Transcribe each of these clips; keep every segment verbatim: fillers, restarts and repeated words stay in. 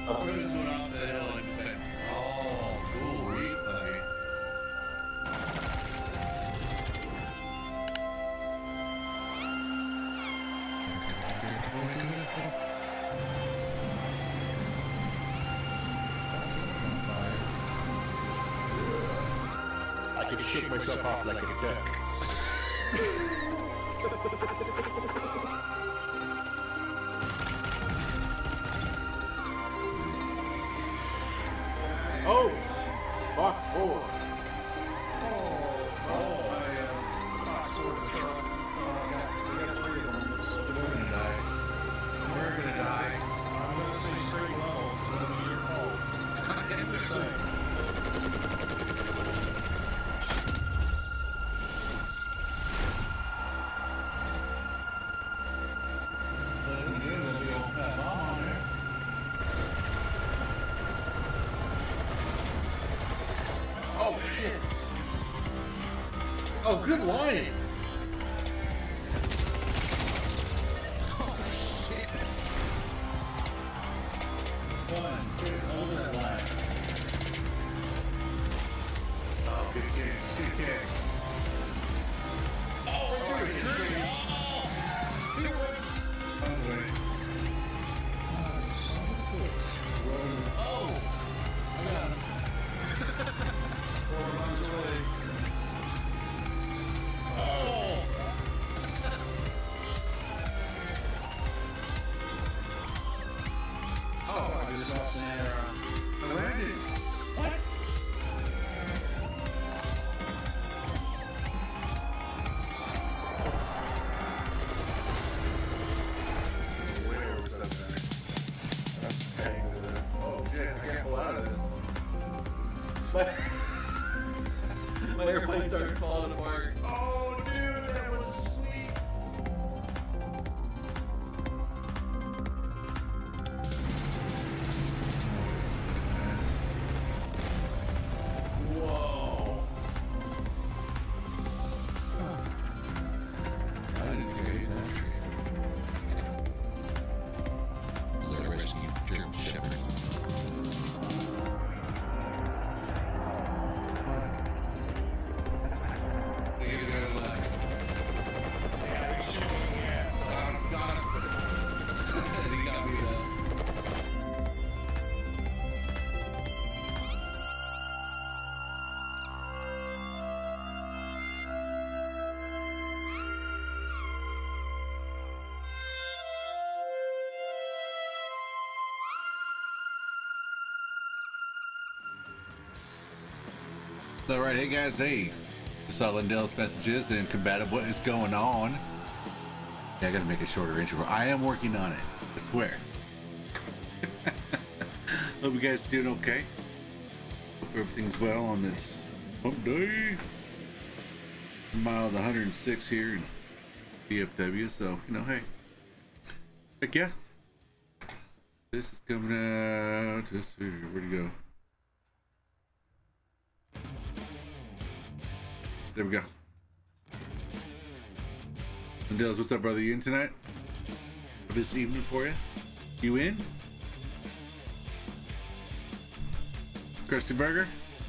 We're just going off the hill and defend. Oh, cool replay. I can shake myself off like a duck. Oh! Box four. Oh, oh, I am box four in the truck. Uh, I got, we got three of them. So We're gonna die. We're gonna die. I'm going to say straight level. It's going to be your fault. I'm just saying. Oh shit! Oh, good line! One, two, hold that line. Oh, good kick. Good kick. Oh, right there! Oh! I got him. Four runs away. Oh! Oh, I just lost an arrow. I landed. What? Where was that there? Oh shit, I can't pull out of this. My airplane started falling apart. Oh, dude, that was sweet. Whoa! I didn't carry that tree. The rescue German Shepherd. You gotta left. Yeah, we should be, yeah. So, Got him, got him. He got me though. All right, hey guys, hey. Just saw Lindell's messages and combative what is going on. Yeah, I gotta make a shorter intro. I am working on it, I swear. Hope you guys are doing okay. Hope everything's well on this hump day. Mile the one hundred six here in B F W, so, you know, hey. Heck yeah. This is coming out. Let's see, where'd it go? There we go. Lindell's, what's up, brother? You in tonight? This evening for you? You in? Krusty Burger?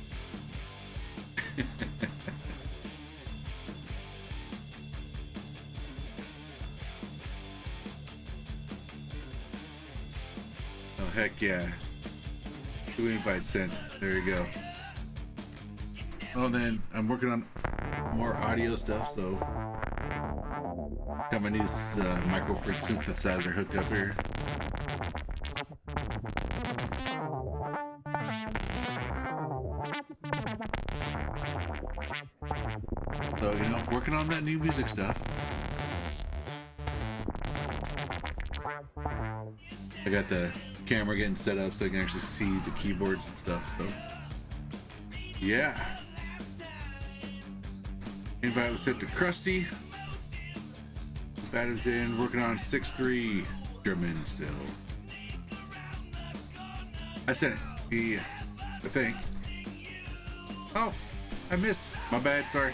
Oh, heck yeah. Two invites sent. There you go. Oh, then I'm working on more audio stuff, so got my new uh, micro freak synthesizer hooked up here. So, you know, working on that new music stuff. I got the camera getting set up so I can actually see the keyboards and stuff, so yeah. Invite was sent to Krusty. That is in, working on six three German still. I sent it. He, I think. Oh, I missed. My bad, sorry.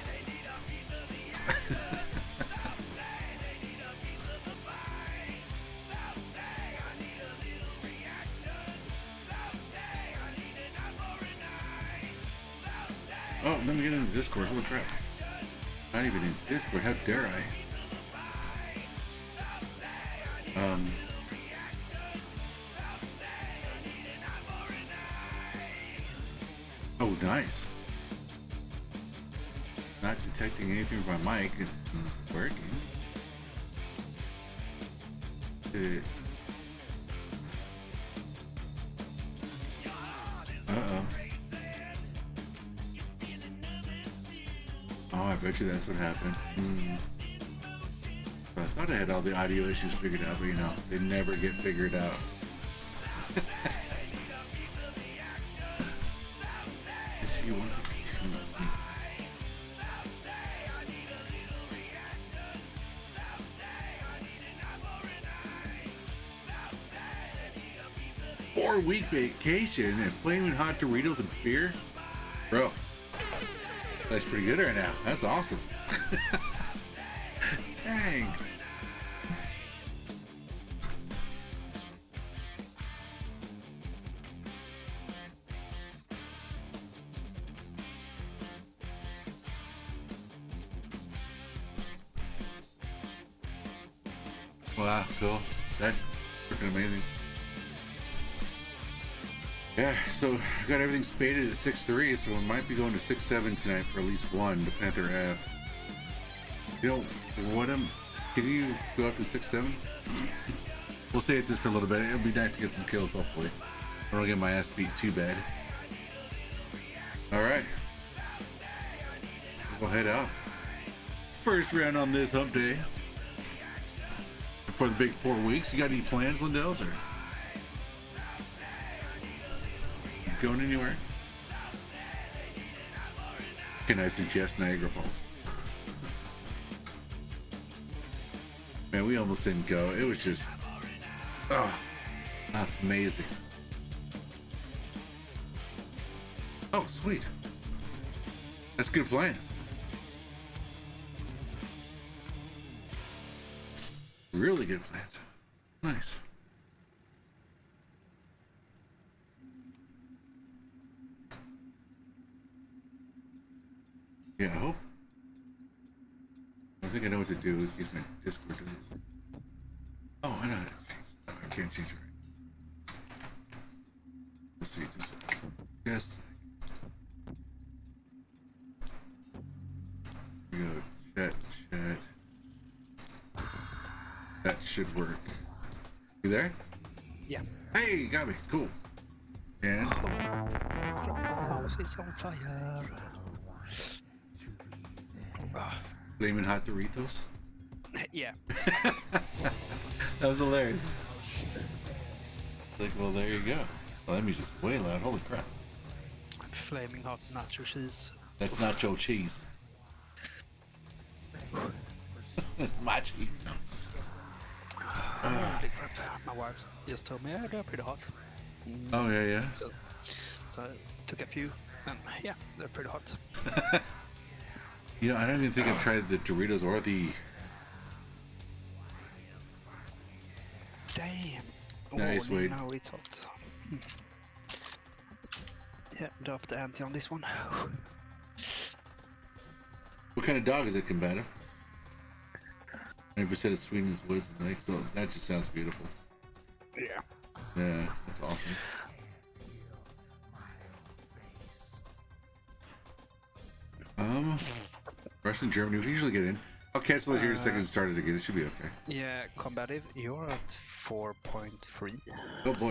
Oh, let me get into Discord. Holy crap. Not even in Discord. How dare I? Um. Oh, nice. Not detecting anything with my mic. It's working. Uh oh. Oh, I bet you that's what happened. Mm. I thought I had all the audio issues figured out, but you know, they never get figured out. Is he one fifty-two? Four week vacation and flaming hot Doritos and beer? Bro, that's pretty good right now. That's awesome. Dang. Wow, cool. That's freaking amazing. Yeah, so I got everything spaded at six three, so we might be going to six seven tonight for at least one, the Panther F. You know, what am, can you go up to six seven? We'll stay at this for a little bit. It'll be nice to get some kills, hopefully. I don't get my ass beat too bad. Alright. We'll head out. First round on this hump day. For the big four weeks. You got any plans, Lindell's, or going anywhere? Can I suggest Niagara Falls? Man, we almost didn't go. It was just oh, amazing. Oh, sweet. That's good plans. Really good plans. Nice. Yeah, I hope. I think I know what to do in case my Discord does it. Oh, I know. Oh, I can't change it. Let's see. Just, yes. Here we go. Chat, chat. That should work. You there? Yeah. Hey, you got me. Cool. And House is on fire. Ah, flaming hot Doritos. yeah. That was hilarious. Like, well, there you go. Well, that music's way loud. Holy crap. Flaming hot nacho cheese. That's nacho cheese. That's my cheese. Holy crap. My wife just told me, yeah, they're pretty hot. Mm, Oh, yeah, yeah. So, so I took a few, and yeah, they're pretty hot. You know, I don't even think I've tried the Doritos or the... Damn. Nice, oh, Wade. Now it's hot. Hmm. Yeah, drop the ante on this one. What kind of dog is it, combative? ninety percent of Sweden's woods and lakes. So that just sounds beautiful. Yeah. Yeah, that's awesome. Um, Russia and Germany, we can usually get in. I'll cancel it here in a second and start it again. It should be okay. Yeah, combative, you're at four point three. Oh boy.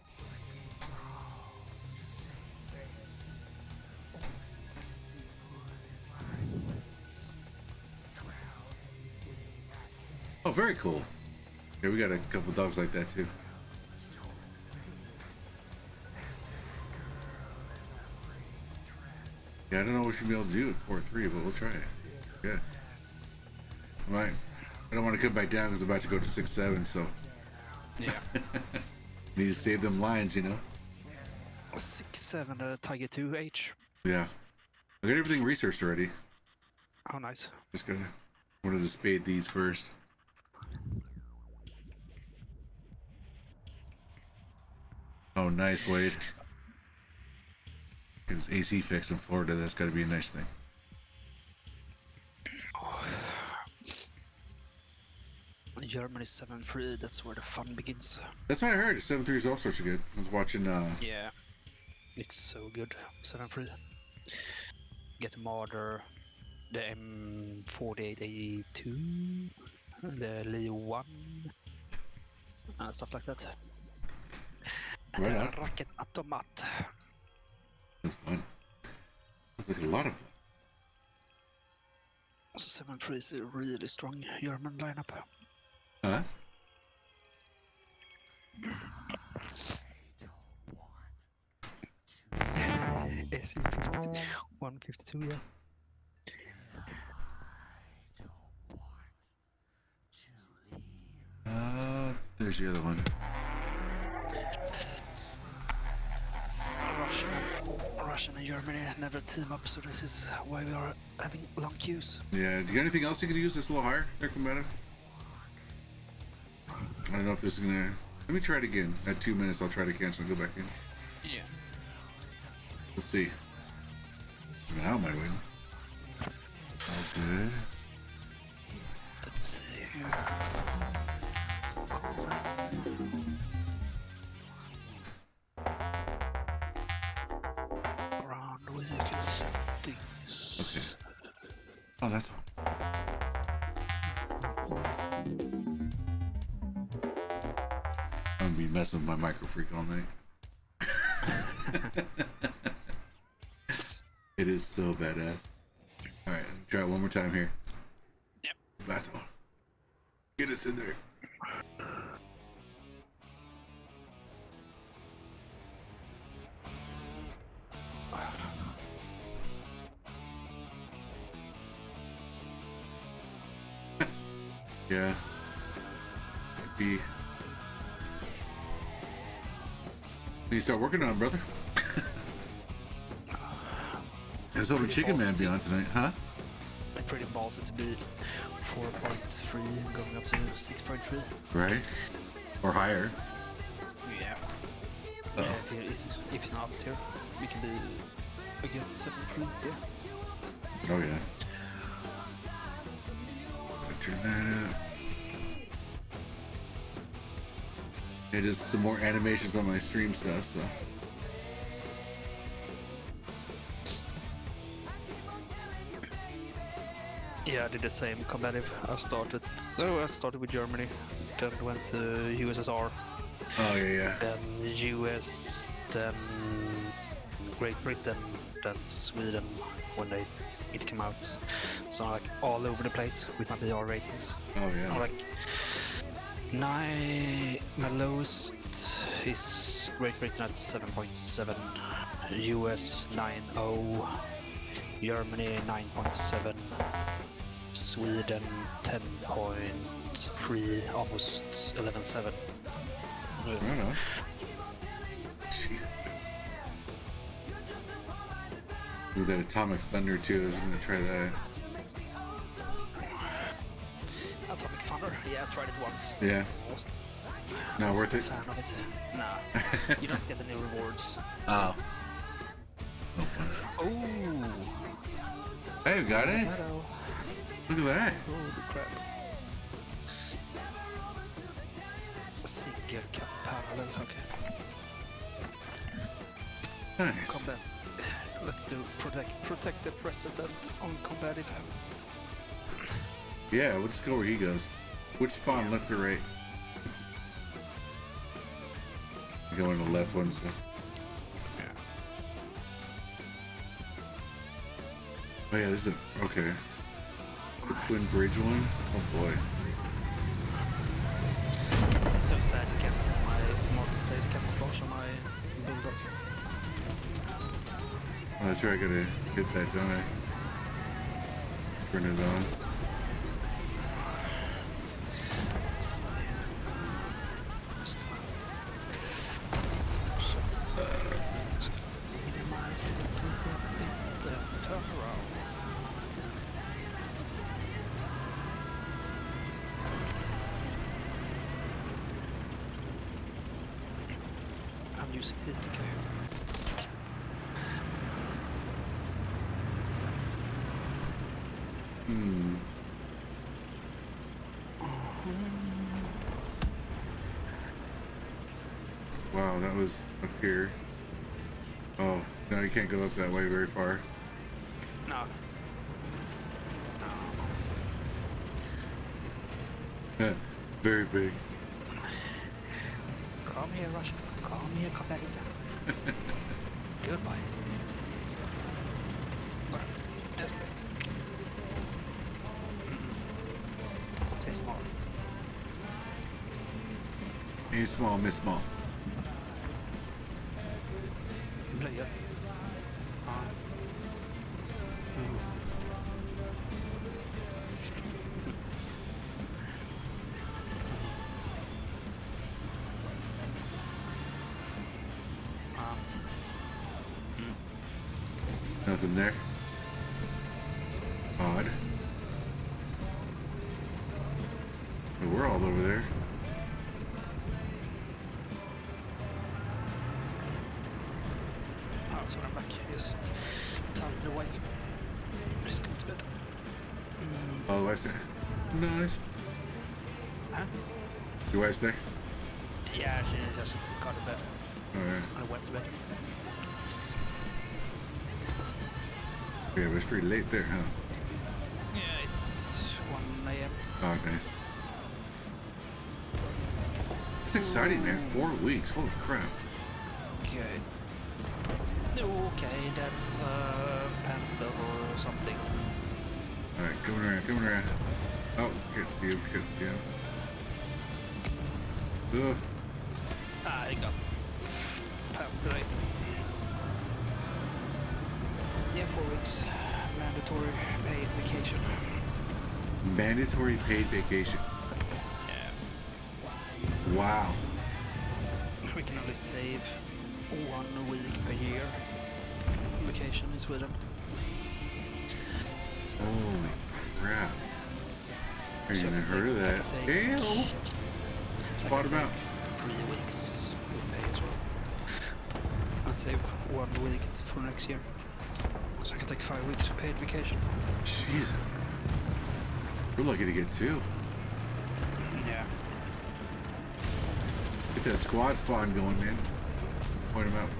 Oh, very cool. Yeah, we got a couple dogs like that too. Yeah, I don't know what you'll be able to do at four three, but we'll try it. Yeah. Right. I don't want to come back down because I'm about to go to six seven, so. Yeah. Need to save them lines, you know? six seven uh, Tiger two H. Yeah. I got everything researched already. Oh, nice. Just gotta, wanted to spade these first. Oh, nice, Wade. Get his A C fixed in Florida. That's got to be a nice thing. Germany seven three, that's where the fun begins. That's what I heard. seven three is all sorts of good. I was watching. Uh, Yeah, it's so good. seven three. Get Marder, the M forty-eight eighty-two, the Leo one, uh, stuff like that. And Right the on. Racket Automat. That's fun. That's like a lot of fun. seven three is a really strong German lineup. Huh? S U one fifty-two, yeah. Uh, there's the other one. Russian, Russian and Germany never team up, so this is why we are having long queues. Yeah. Do you got anything else you could use that's a little higher there, Combative? I don't know if this is gonna. Let me try it again. At two minutes, I'll try to cancel and go back in. Yeah. We'll see. I mean, how am I waiting? All good. Let's see here. Around with the settings. Okay. Oh, that's one. I'm gonna be messing with my micro freak all night. It is so badass. All right, try it one more time here. Yep. Battle. Get us in there. Yeah. Could be. You start working on it, brother. I was hoping Pretty Chicken Man ballsy. be on tonight, huh? I'm pretty ballsy to be four point three going up to six point three. Right? Or higher. Yeah. Uh-oh. Yeah, if, it is, if it's not up tier, we can be against seven three, yeah. Oh yeah. Gotta turn that up. It is some more animations on my stream stuff, so. Yeah, I did the same combative. I started, so I started with Germany, then went to U S S R, Oh yeah, yeah. then U S, then Great Britain, then Sweden when they it came out. So I'm like all over the place with my P R ratings. Oh I'm yeah. like nine, my lowest is Great Britain at seven point seven, U S nine point oh, Germany nine point seven, Sweden ten point three, almost eleven point seven. Right on. Jeez. Ooh, that Atomic Thunder too. I was gonna try that. Atomic Thunder, yeah, I tried it once. Yeah. Was- Not worth wasn't it. a fan of it. Nah, you don't get any rewards. Oh. No fun. Oh, Hey, we got it. hello. Look at that. Holy crap. Single cap parallel, okay. Nice. Combat. Let's do protect protect the president on combative. Yeah, we'll just go where he goes. Which spawn, left or right? Go in the left one, so. Yeah. Oh yeah, there's a okay. The Twin Bridge one. Oh boy. It's so sad you can't see my marketplace camouflage on my bulldog. Oh, that's right. I gotta hit that, don't I? Turn it on. Let's see. Just minimize the turn around. I'm using this to carry. Hmm. Wow, that was up here. Oh, no, you can't go up that way very far. No. Very big. Come here, Russian. Come here, come back in town. Goodbye. Alright, let's go. Mm-hmm. Say small. Ain't small, miss small. Blöja. Ja. Mm. Ja. Mm. Nothing there. Odd. But we're all over there. Ja, så är den back. Just time to the wife. Just go to bed. Mm. Oh, wife's there. Nice. Huh? Your wife's there? Yeah, she just got to bed. Alright. I went to bed. Yeah, but it's pretty late there, huh? Yeah, it's one A M Oh, nice. It's exciting, man. Four weeks. Holy crap. Okay. Okay, that's uh, Panther or something. Alright, coming around, coming around. Oh, can't see him, can't see him. Ugh. Ah, I got Panther. Right? Yeah, four weeks. Mandatory paid vacation. Mandatory paid vacation. Yeah. Wow. We can only save one week per year vacation in Sweden. So Holy crap. Are you so I gonna can heard of take- I that? can Ew. take- I Spot can him out. take Three weeks with pay as well. I'll save one week for next year. So I can take five weeks of paid vacation. Jesus. We're lucky to get two. Yeah. Get that squad spawn going, man. Point them out.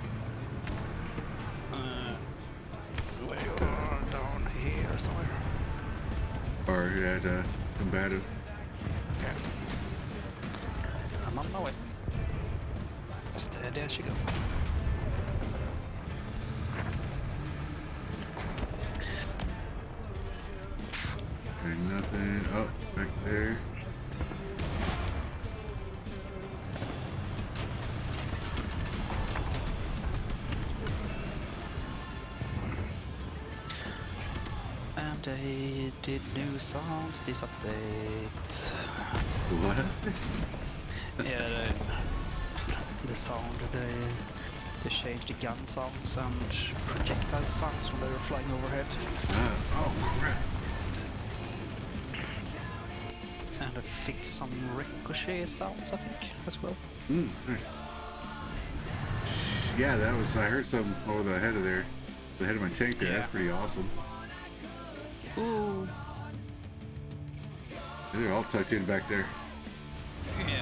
Uh, we are down here somewhere. Or at uh, combative. Yeah. I'm on my way. Steady as you go. Okay, nothing. Oh, back there. And they did new sounds this update. What? Yeah, the, the sound, they, they changed the gun sounds and projectile sounds when they were flying overhead. Uh, oh, crap. And they fixed some ricochet sounds, I think, as well. Mm, nice. Yeah, that was, I heard some over the head of there. The head of my tank there. Yeah. That's pretty awesome. Ooh. They're all tucked in back there. Yeah.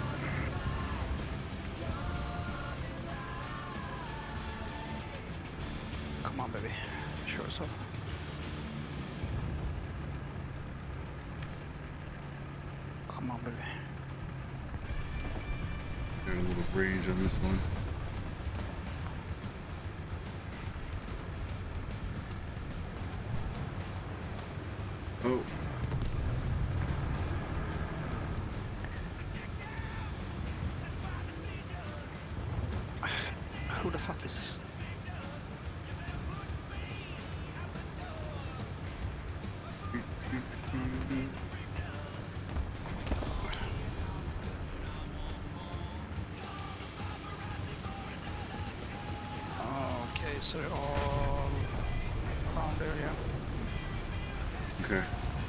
Come on, baby. Show yourself. Come on, baby. Got a little range on this one. Oh. Who the fuck is this? Okay, so they're all around there, yeah. Okay.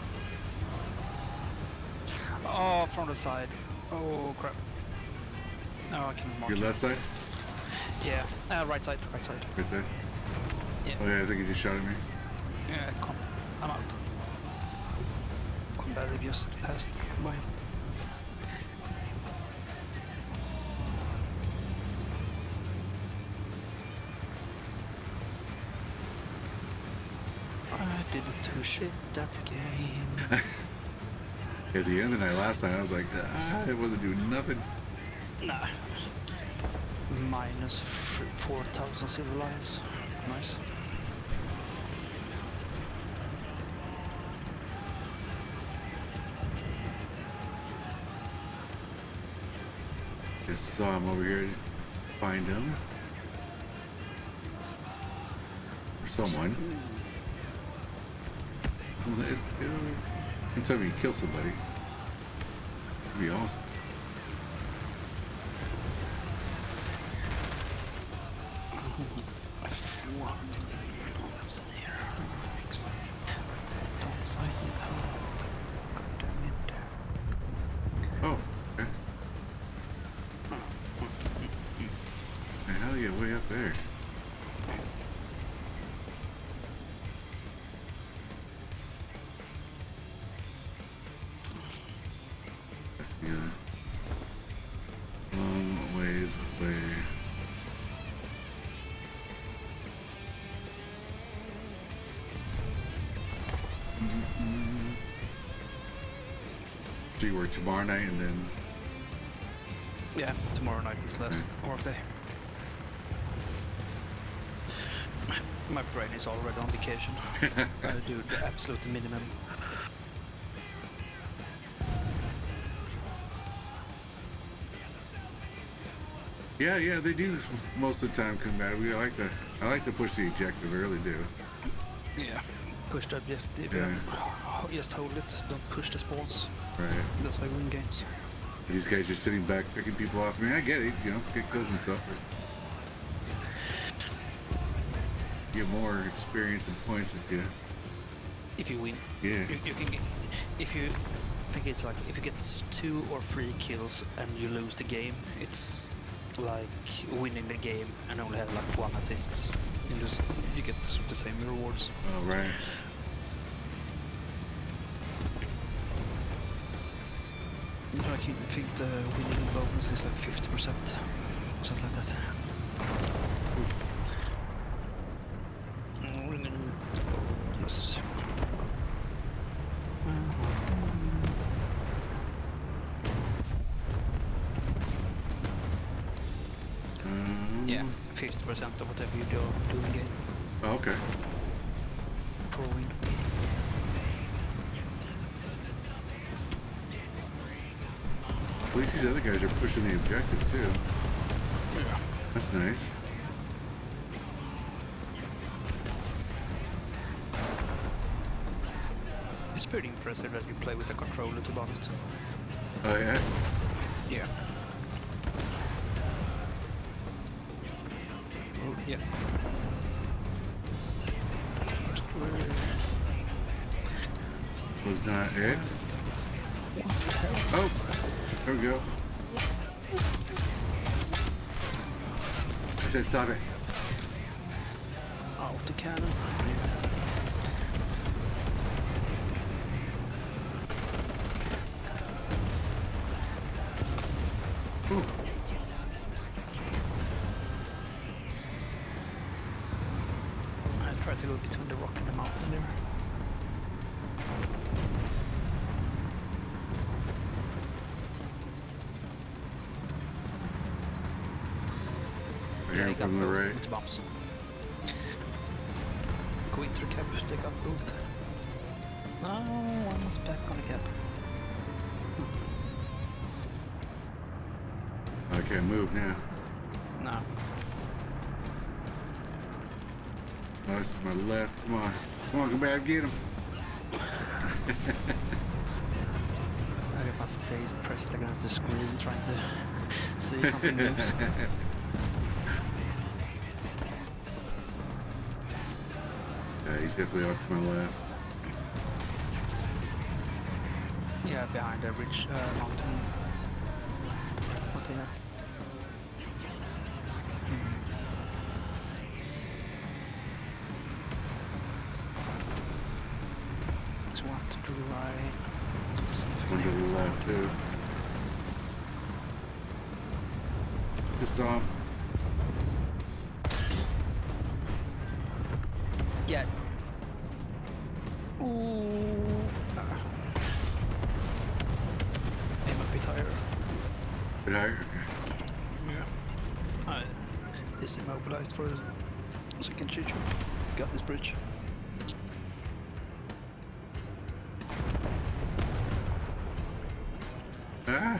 Oh, from the side. Oh crap. No, I can mark Your it. left side? Yeah, uh, right side, right side. Right side? Yeah. Oh yeah, I think he just shot at me. Yeah, come. I'm out. Somebody just passed by. I didn't push it that game. At the end of the night last night, I was like, ah, it wasn't doing nothing. Nah. Minus four thousand silver lions. Nice. Just saw him over here. Find him. Or someone. Let's go. Anytime you kill somebody, it'd be awesome. What's here? Don't sign out. Come in there. Oh, okay. Man, how do you get way up there? Must be a long ways away. So you work tomorrow night and then Yeah, tomorrow night is last work day. My brain is already on vacation. I do the absolute minimum. yeah, yeah, they do most of the time come back. We like to, I like to push the objective. I really do. Yeah, push the objective. Yeah. um, Just hold it. Don't push the spawns. Right. That's how you win games. These guys are sitting back picking people off. I mean, I get it, you know, get kills and stuff, but you get more experience and points if you. If you win, Yeah. you, you can get. If you I think it's like if you get two or three kills and you lose the game, it's like winning the game and only have like one assist. You just you get the same rewards. Oh right. I think the winning bonus is like fifty percent, something like that. Yes. Um, Yeah, fifty percent of whatever you do, do in game oh, okay. for a win. At least these other guys are pushing the objective too. Yeah. That's nice. It's pretty impressive that you play with a controller, to be honest. Oh yeah. Yeah. Oh, yeah. First word. Was not it. Oh, there we go. I said stop it. Auto cannon. Ooh. I tried to go between the rock and the mountain there. I hear him from the both right. with bombs. Quit recap, they got both. No, one's back on the cap. I can't move now. No. Oh, this is my left. Come on. Come on, come back, get him. I got my face pressed against the screen trying to see if something moves. Yeah, he's definitely off to my left. Yeah, behind the ridge uh, mountain. Container. It's one to the right. too. Just saw him. Yeah. Ooh. Ah. Aim a bit higher. Bit higher? Yeah. I is immobilized for a second shoot. Got this bridge. Ah!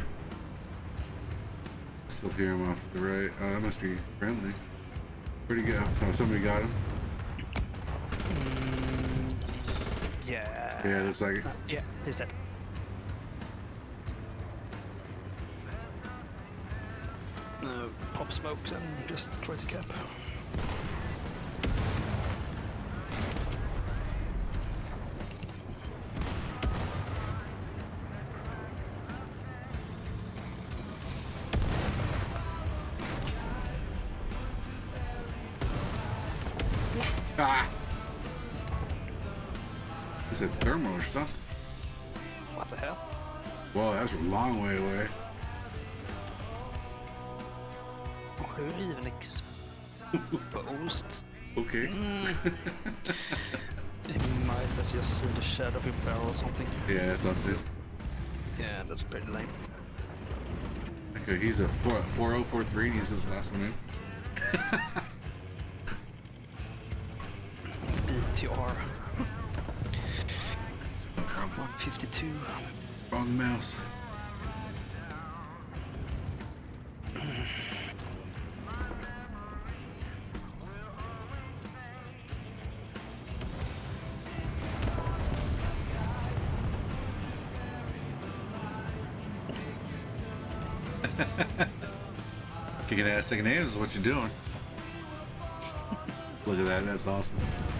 Still hear him off to the right. Oh, that must be friendly. Pretty good. Oh, somebody got him. Mm, yeah. Yeah, looks like it. Uh, yeah, he's dead. Uh, pop smokes and just try to cap. Ah! Is it thermal or something? What the hell? Whoa, that's a long way away. Who even exposed? Okay. He might have just seen the shadow of him barrel or something. Yeah, that's not it. Yeah, that's pretty lame. Okay, he's a four oh four three and he's his last name. B T R. one fifty-two. Wrong mouse. Kicking ass, taking names is what you're doing. Look at that, that's awesome.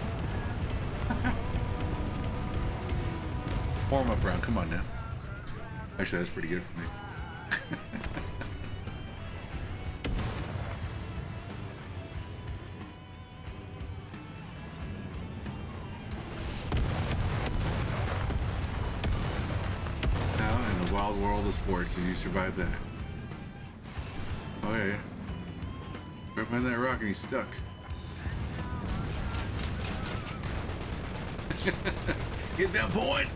Warm up round, come on now. Actually, that's pretty good for me. How in the wild world of sports did you survive that? Oh yeah, yeah. Right behind that rock and he's stuck. Get that point!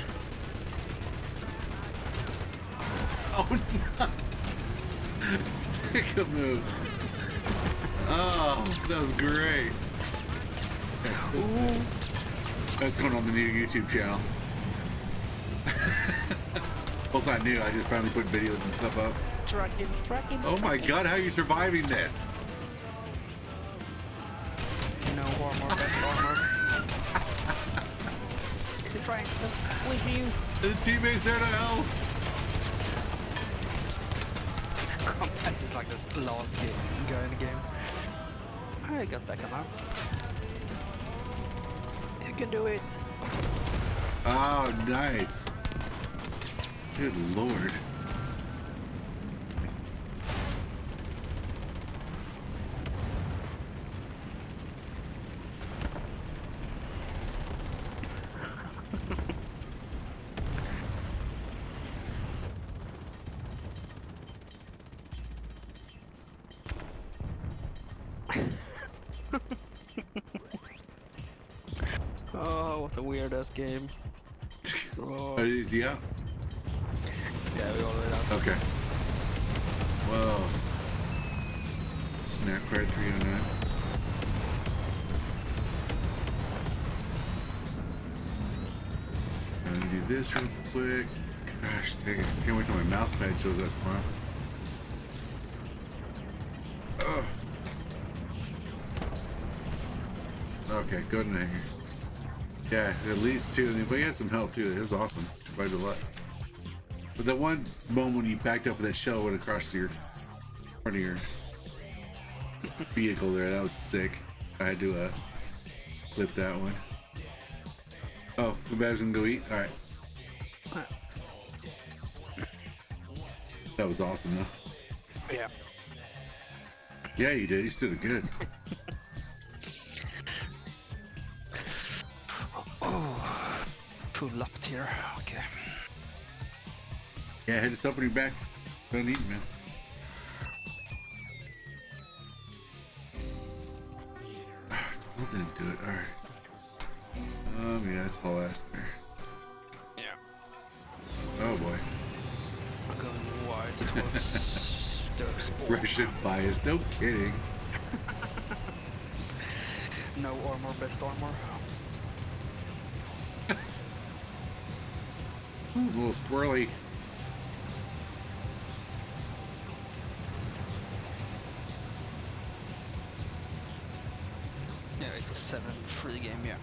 Oh no! Stick a move. Oh, that was great. That's going on the new YouTube channel. Well, it's not new. I just finally put videos and stuff up. Track him, track him. Oh my god, how are you surviving this? No armor, best armor. He's trying to just with you. His teammates there to help. Combat is like this last game guy in the game. I got back on now. You can do it. Oh, nice. Good lord. Oh, what a weird ass game. Oh. Oh, is he out? Yeah, we already out. Okay. Whoa. Snap card three oh nine. Let me do this real quick. Gosh dang it. Can't wait till my mouse pad shows up tomorrow. Ugh. Okay, good in here. Yeah, at least two. But he had some help too. It was awesome. Survived a lot. But that one moment when you backed up with that shell went across your front of your vehicle there, that was sick. I had to uh, clip that one. Oh, the bad's gonna go eat? Alright. That was awesome though. Yeah. Yeah, you did. You stood it good. Oh, full up here. Okay. Yeah, hit us up when you're back. Don't need man. Still didn't do it. All right. Um, yeah, that's all last there. Yeah. Oh boy. I'm going wide towards the spawn. Russian bias. No kidding. No armor, best armor. Ooh, a little squirrely. Yeah, it's a seven free game, yeah.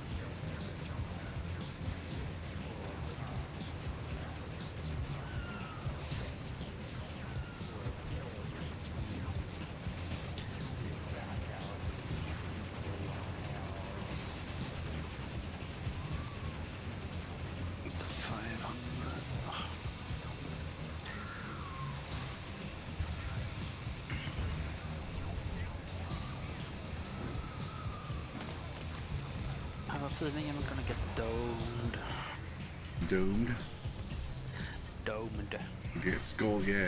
It's the five hundred. I have a feeling I'm gonna get domed. Domed. Domed. Get skull, yeah.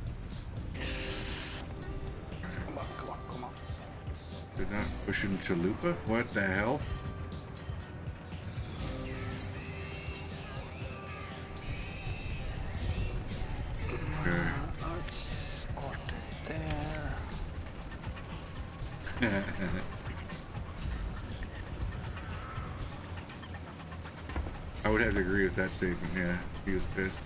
Come on, come on, come on. They're not pushing Chalupa? What the hell? Okay. Let's start it there. I would have to agree with that statement, yeah. He was pissed.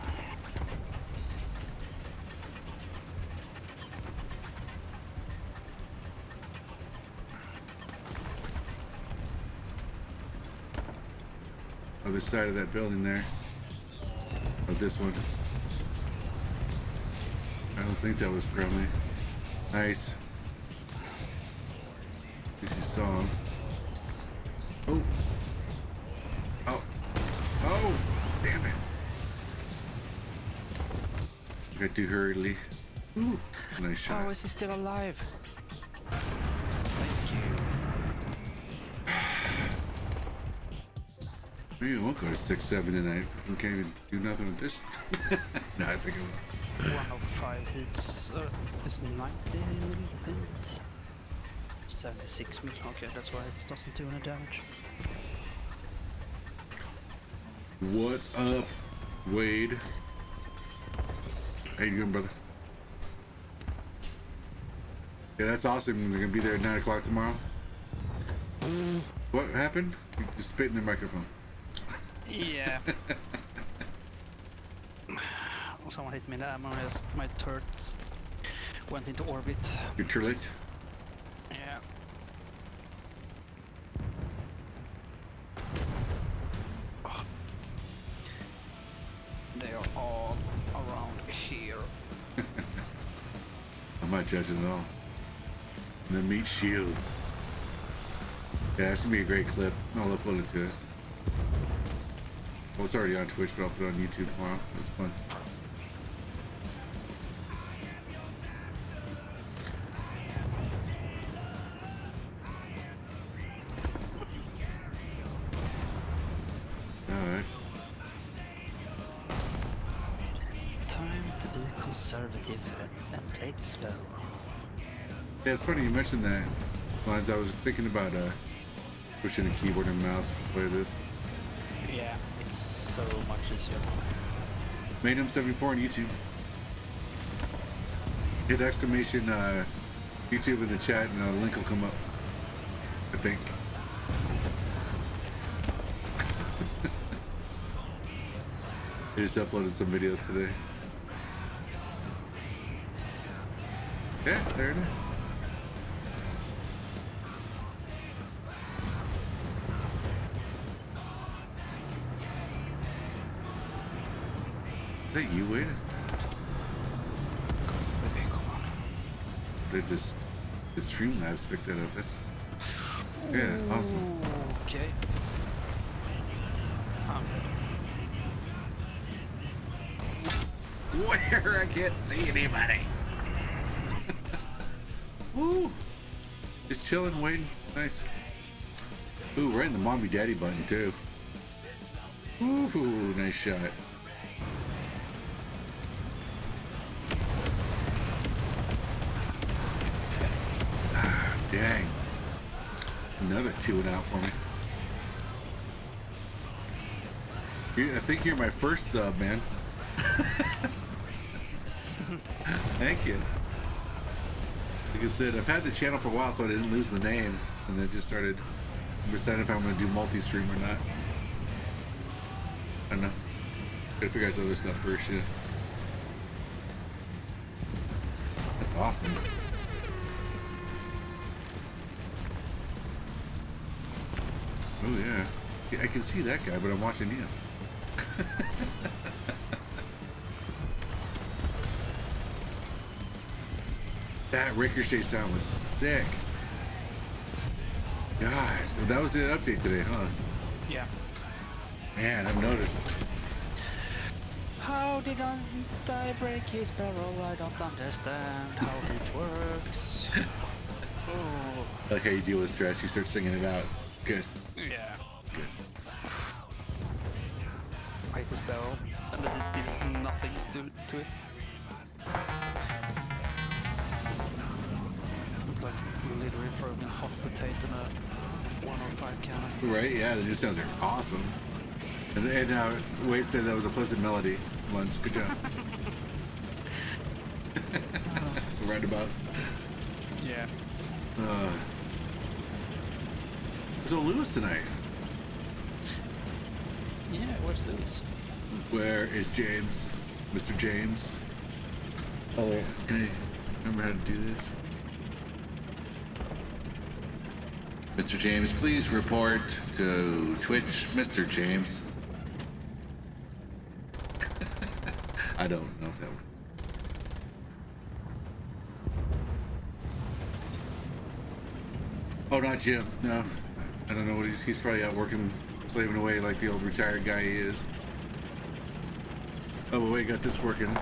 Other side of that building there. Oh, this one. I don't think that was friendly. Nice. At least you saw him. Oh. Oh. Oh! Damn it. Got too hurriedly. Ooh. Nice shot. How is he still alive? Thank you. Maybe we won't go to six seven tonight. We can't even do nothing with this. No, I think it was. one oh five hits. Uh, is ninety hit? seventy-six mil. Okay, that's why it doesn't do any damage. What's up, Wade? How you doing, brother? Yeah, that's awesome. We're gonna be there at nine o'clock tomorrow. What happened? You just spit in the microphone. Yeah. Someone hit me in the ammo. Just my turret went into orbit. Your turret? Yeah. Oh. They are all around here. I'm not judging at all. The meat shield. Yeah, that's gonna be a great clip. I'll upload it to it. Well, it's already on Twitch, but I'll put it on YouTube tomorrow. It's fun. Alright. Time to be conservative and play it slow. Yeah, it's funny you mentioned that. Lines, I was thinking about uh, pushing a keyboard and mouse to play this. Yeah, it's so much easier. Magnum seventy-four on YouTube. Hit exclamation uh, YouTube in the chat and a link will come up. I think. I just uploaded some videos today. Yeah, there it is. Is that you, Wade? Baby, come on. They just, the Streamlabs picked that up. That's, yeah, awesome. Okay. Um, Where I can't see anybody. Woo! Just chilling, waiting. Nice. Ooh, right in the mommy daddy button too. Ooh, nice shot. Dang. Another two and out for me. You, I think you're my first sub, man. Thank you. Like I said, I've had the channel for a while, so I didn't lose the name, and then just started deciding if I'm going to do multi-stream or not. I don't know. Gotta figure out this other stuff first, yeah. That's awesome. Oh yeah. Yeah, I can see that guy, but I'm watching you. That ricochet sound was sick. God, that was the update today, huh? Yeah. Man, I've noticed. How did I break his barrel? I don't understand how it works. Oh. I like how you deal with stress. You start singing it out. Good. Yeah. Good. I hit his barrel, and then it did nothing to, to it. It's like literally throwing a hot potato in a one oh five cannon. Right? Yeah, the new sounds are awesome. And, and uh, Wade said that was a pleasant melody. Lunch, good job. Roundabout. Yeah. Uh, there's a Lewis tonight. Yeah, where's Lewis? Where is James? Mister James? Oh, wait. Can I remember how to do this? Mister James, please report to Twitch, Mister James. I don't know if that would. Oh, not Jim. No. I don't know what he's, he's probably out working, slaving away like the old retired guy he is. Oh, but wait, got this working.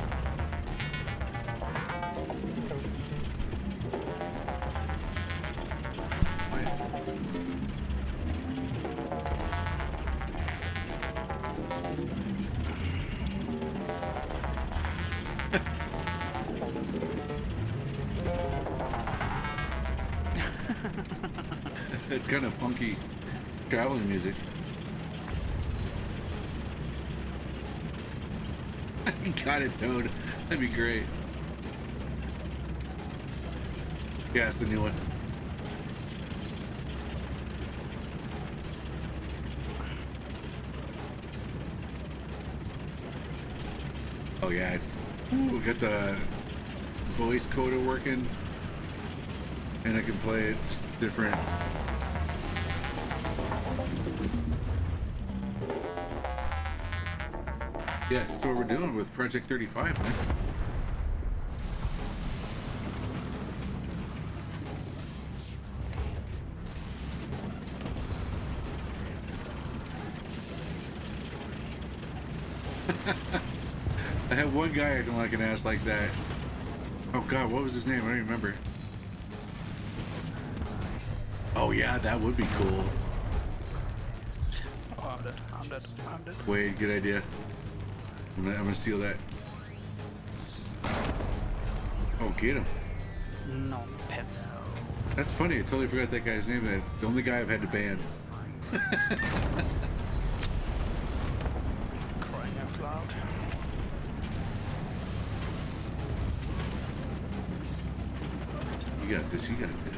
It's kind of funky traveling music. You got it, Toad. That'd be great. Yeah, it's the new one. Oh yeah, it's, we got the voice coder working, and I can play it different. Yeah, that's what we're doing with Project thirty-five, man. I had one guy acting like an ass like that. Oh god, what was his name? I don't even remember. Oh yeah, that would be cool. Oh, I'm dead. I'm dead. I'm dead. Wade, good idea. I'm gonna, I'm gonna steal that. Oh, get him. No pen. That's funny. I totally forgot that guy's name. That the only guy I've had to ban. Crying out loud. You got this. You got this.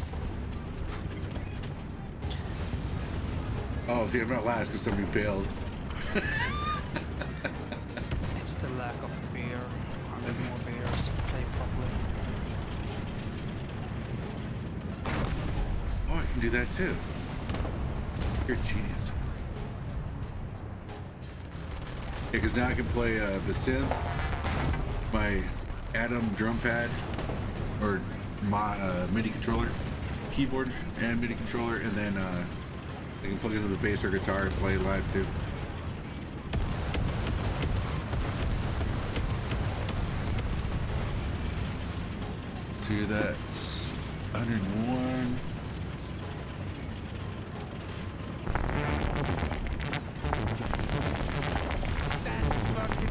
Oh, see, I'm not last because somebody bailed. It's the lack of beer. I need more beers to play properly. Oh, I can do that too. You're a genius. Yeah, because now I can play uh, the synth, my Atom drum pad, or my uh, MIDI controller, keyboard and MIDI controller, and then uh, I can plug into the bass or guitar and play live too. See, that's one hundred one. That's fucking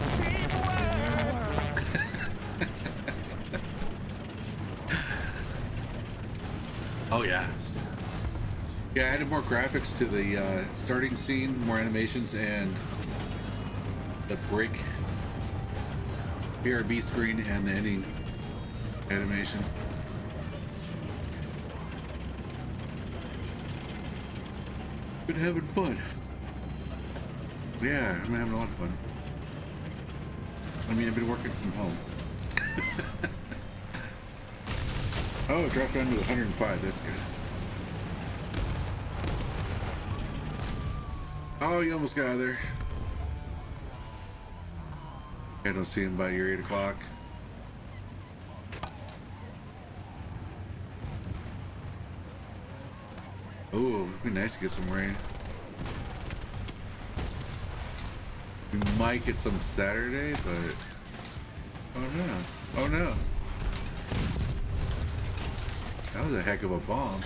teamwork! Oh yeah. Yeah, I added more graphics to the uh, starting scene, more animations, and the break B R B screen and the ending animation. Been having fun. Yeah, I'm having a lot of fun. I mean, I've been working from home. Oh, it dropped down to one hundred five. That's good. Oh, you almost got out of there. I don't see him by your eight o'clock. Oh, it'd be nice to get some rain. We might get some Saturday, but oh no, oh no. That was a heck of a bomb.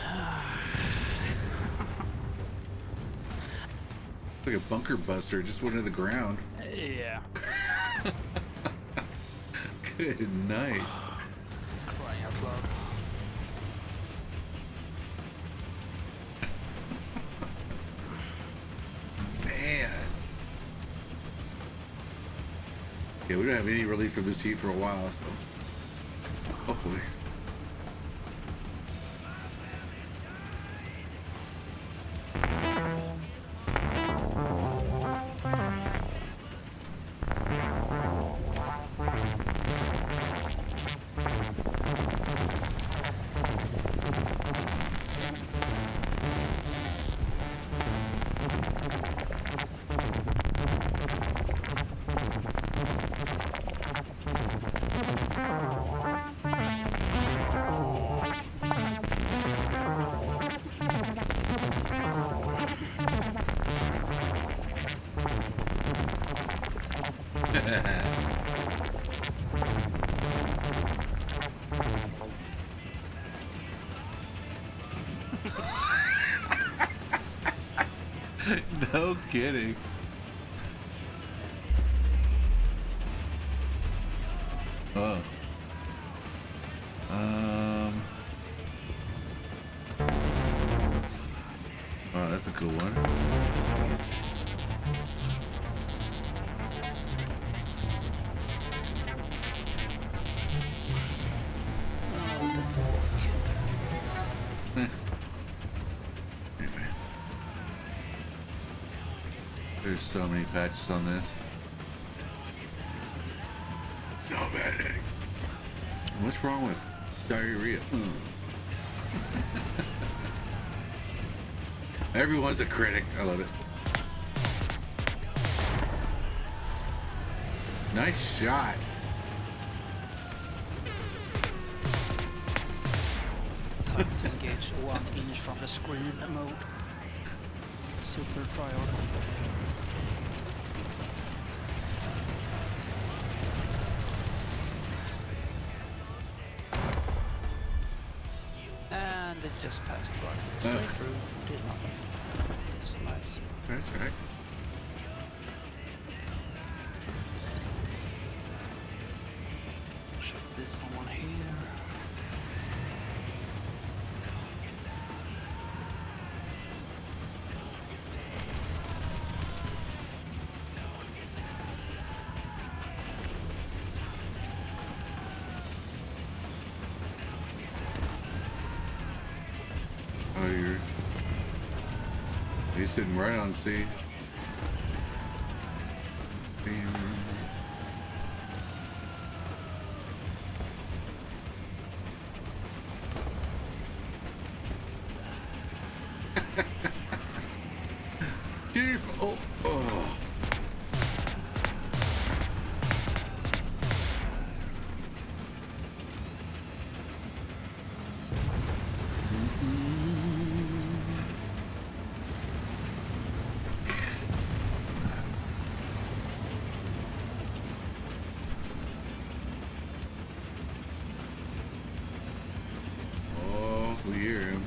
Like a bunker buster, just went to the ground. Yeah. Good night. Crying out loud. Man. Yeah, we don't have any relief from this heat for a while, so hopefully. No kidding. Oh. Um. Oh, that's a cool one. Oh, that's a work. Eh. Anyway. There's so many patches on this. So bad. What's wrong with diarrhea? Mm. Everyone's a critic. I love it. Nice shot. Time to engage one inch from the screen mode. Super priority. And it just passed right straight Oh. through. Did nothing. It's nice. That's right. Shove this one here. Oh, you're you're sitting right on C. Damn. Deep. Oh, oh. Oh, we hear him.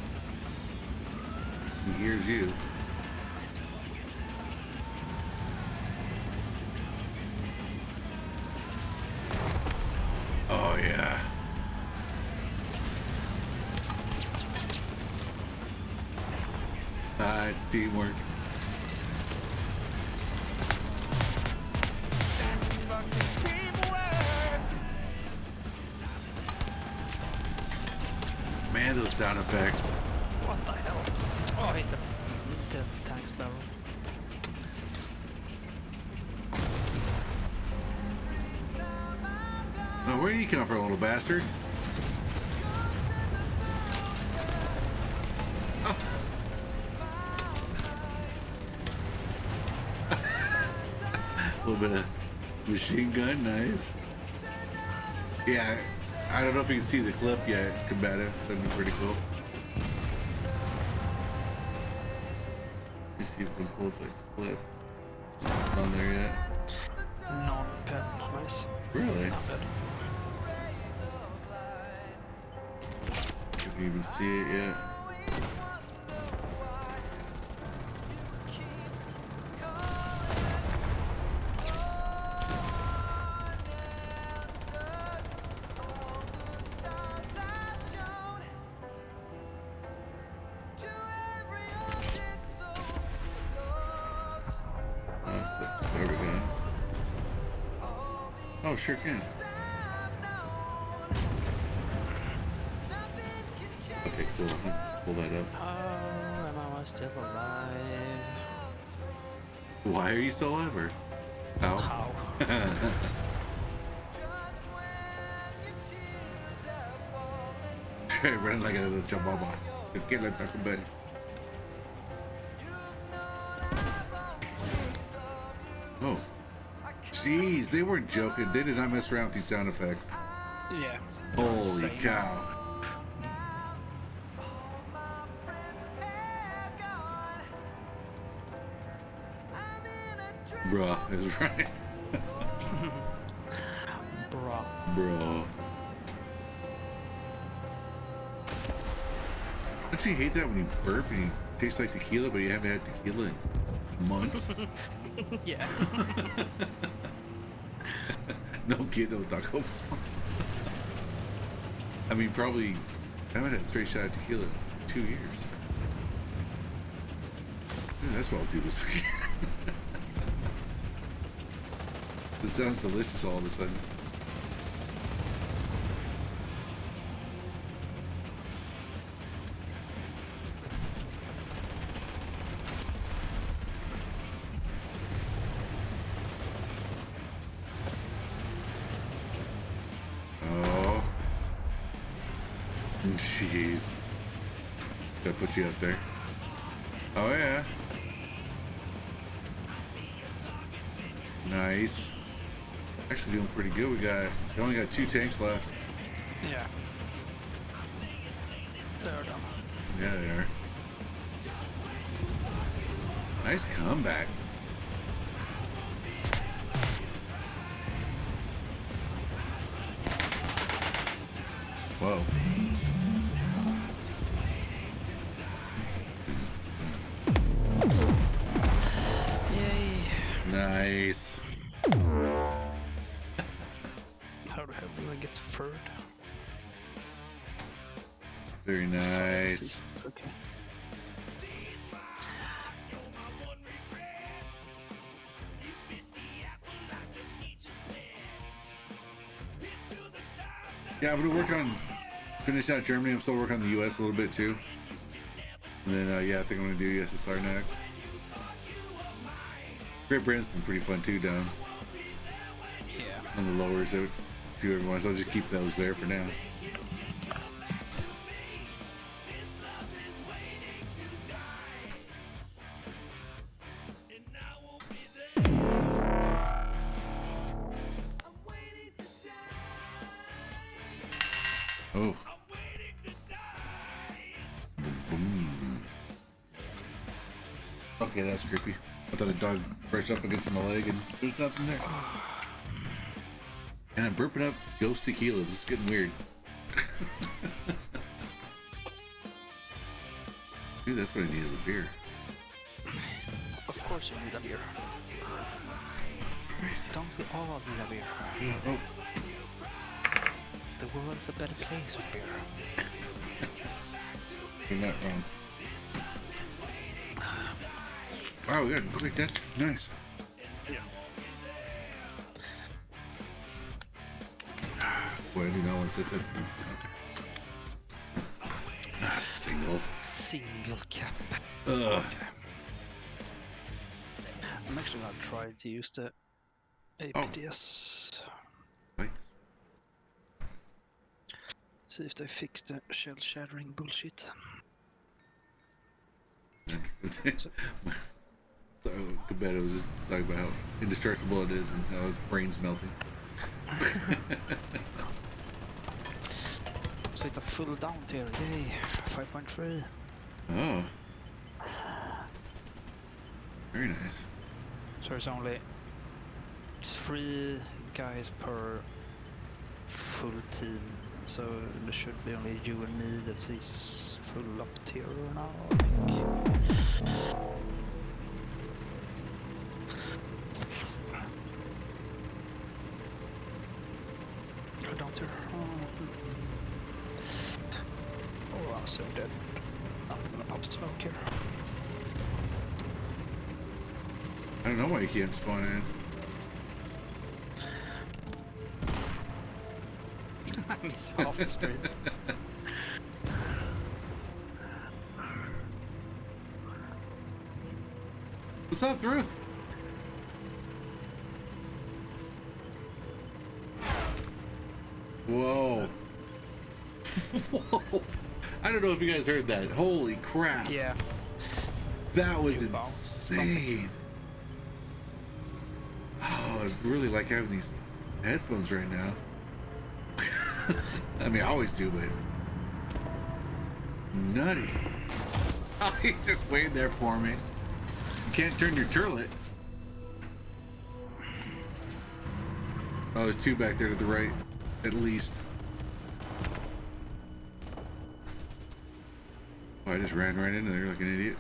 He hears you. Oh yeah. Teamwork. That's fucking teamwork. Man, those sound effects. What the hell? Oh, I hate the, the tank's barrel. Oh, where did you come from, little bastard? A little bit of machine gun, nice. Yeah, I don't know if you can see the clip yet, combative. That'd be pretty cool. Let me see if we can pull up the clip. It's on there yet? Non-pen, nice. Really? Not bad. If you even see it yet. There we go. Oh, sure can. Okay, cool. I'll pull that up. How am I still alive? Why are you still alive? Or how? How? Running like a little chababa. You can't let Taco Bell. Oh. Jeez, they weren't joking. They did not mess around with these sound effects. Yeah. Holy Same. cow. Bruh is right. Bruh. Bro. Don't you hate that when you burp and you taste like tequila, but you haven't had tequila in months? Yeah. No kid, no taco. I mean, probably, I haven't had a straight shot of tequila in two years. Dude, that's what I'll do this weekend. This sounds delicious all of a sudden. Oh. Jeez. Gotta put you up there. Oh yeah. Nice. Actually doing pretty good. We got, we only got two tanks left. Yeah. They're done. Yeah, they are. Nice comeback. Whoa. Yay. Nice. How the hell do I get third? Very nice. Assist, okay. Yeah, I'm gonna work on finish out Germany. I'm still working on the U S a little bit too. And then uh, yeah, I think I'm gonna do U S S R next. Great Britain's been pretty fun too down Yeah. on the lowers. They do everyone, so I'll just keep those there for now. Oh. Boom. Okay, that's creepy. I thought a dog brushed up against my leg and there's nothing there. And I'm burping up ghost tequila. This is getting weird. Dude, that's what I need is a beer. Of course you need a beer. Don't we all need a beer? Oh. The world's a better place with beer. You're not wrong. Wow, we got a quick death. Nice. Yeah. Boy, I do not want to sit that. Okay. Ah, single. Single cap. Ugh. Okay. I'm actually gonna try to use the A P D S. Like See if they fix the shell shattering bullshit. this. So, too bad I was just talking about how indestructible it is and how his brain's melting. So it's a full down tier, yay! five point three. Oh. Very nice. So there's only three guys per full team, so there should be only you and me that is full up tier now, I think. Go down tier. Oh, I'm so dead. I'm gonna pop smoke here. I don't know why you can't spawn in. He's off the screen. What's up, Drew? Whoa. Whoa. I don't know if you guys heard that. Holy crap. Yeah. That was You bounced insane. Oh, I really like having these headphones right now. I mean, I always do, but nutty. Oh, he's just waiting there for me. You can't turn your turlet. Oh, there's two back there to the right, at least. Oh, I just ran right into there like an idiot.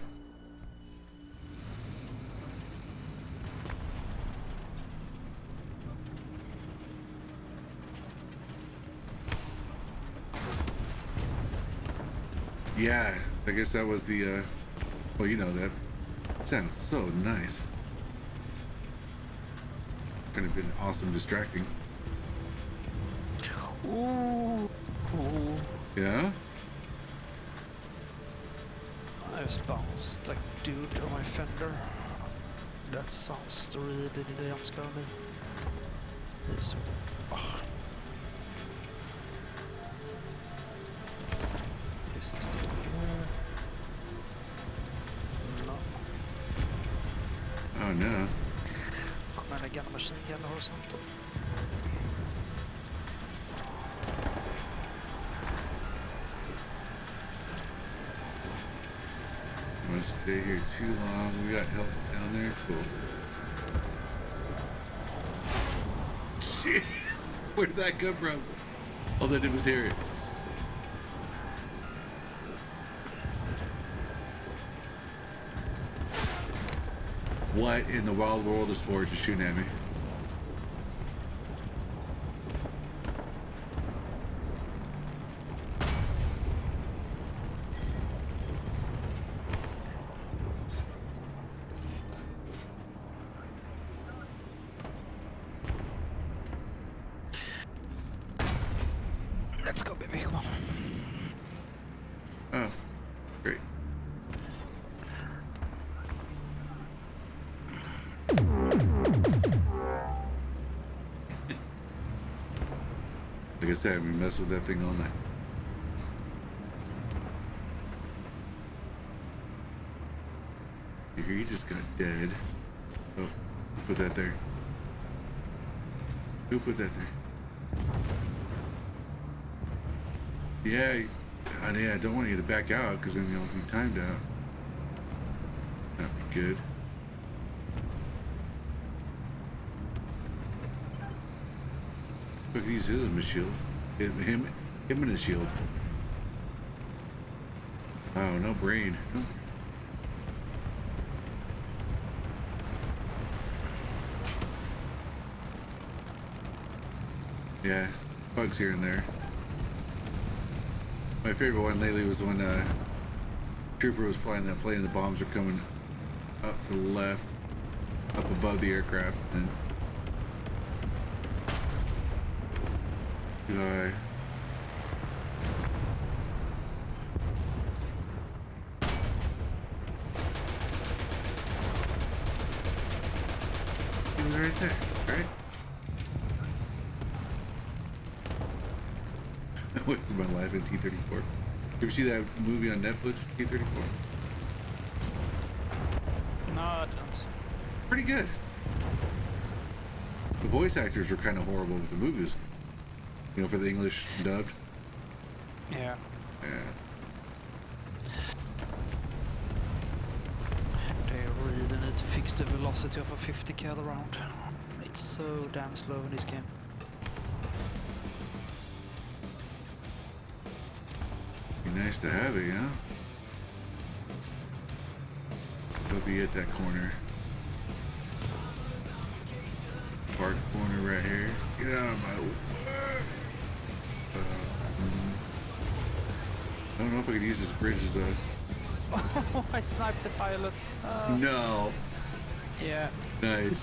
Yeah, I guess that was the, uh, well, you know that. It sounded so nice. Could have been awesome distracting. Ooh. Ooh. Yeah? I just bounced like dude on my fender. That sounds really damn scary. This. Oh. This is still here. No. Oh no. Kommer en gammal maskingun och sånt. I'm gonna stay here too long. We got help down there. Cool. Shit! Where did that come from? All I did was hear it. What in the wild world of sports is shooting at me? Let's go, baby, come on. Oh, great. Like I said, we mess with that thing all night. He just got dead. Oh, who put that there? Who put that there? Yeah, I, yeah, I don't want you to back out because then you'll be timed out. That'd be good. Look, use his as a shield. Him, him, him and his shield. Oh, no brain. No. Yeah, bugs here and there. My favorite one lately was when uh, Trooper was flying that plane and the bombs were coming up to the left, up above the aircraft, and too high. He was right there, right? What's my life in T thirty-four? You ever see that movie on Netflix, T thirty-four? No, I don't. Pretty good. The voice actors were kind of horrible with the movies. You know, for the English dubbed. Yeah. Yeah. They really need to fix the velocity of a fifty cal round. It's so damn slow in this game. Be nice to have it, you know? They'll be at that corner. Park corner right here. Get out of my way. Uh, mm, I don't know if I could use this bridge as a... Oh, I sniped the pilot. Uh, No. yeah. Nice.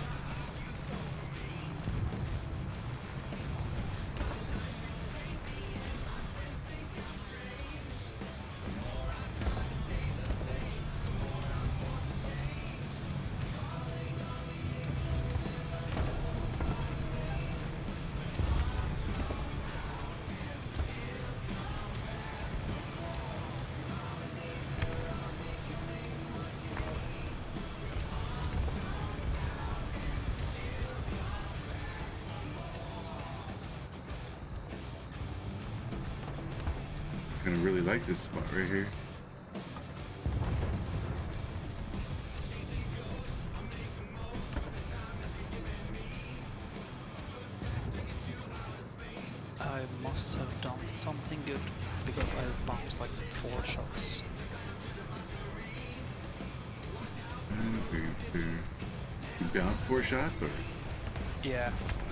I really like this spot right here. I must have done something good because I bounced like four shots. You bounced four shots, or? Yeah.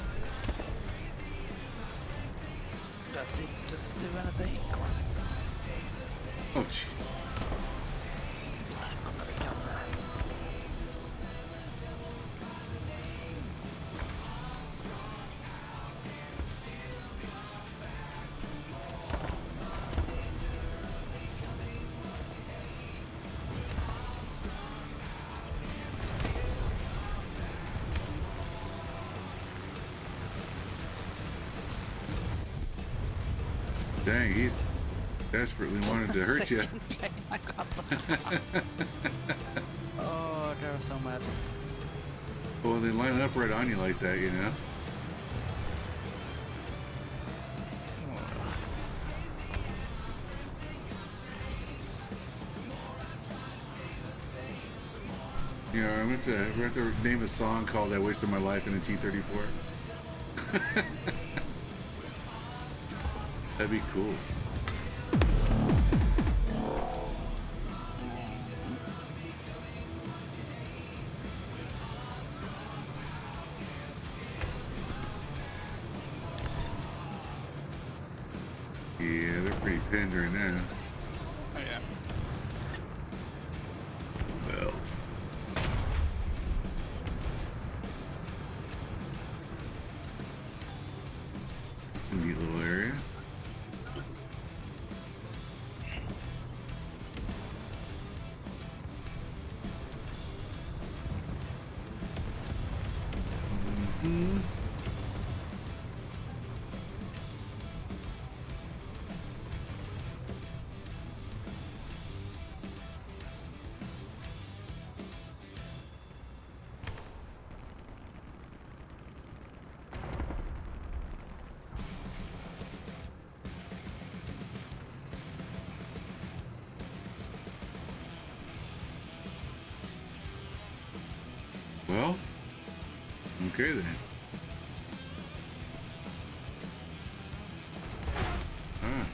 That didn't do anything. Or... Oh, jeez. Dang, he's desperately wanted to hurt you. Oh, they're so mad. Well, they line up right on you like that, you know? You know, I went to, I went to name a song called I Wasted My Life in a T thirty-four. That'd be cool. Yeah, they're pretty pinned right now. Oh, yeah. Well. It's a neat little area. Mm-hmm. Well, okay then. Ah.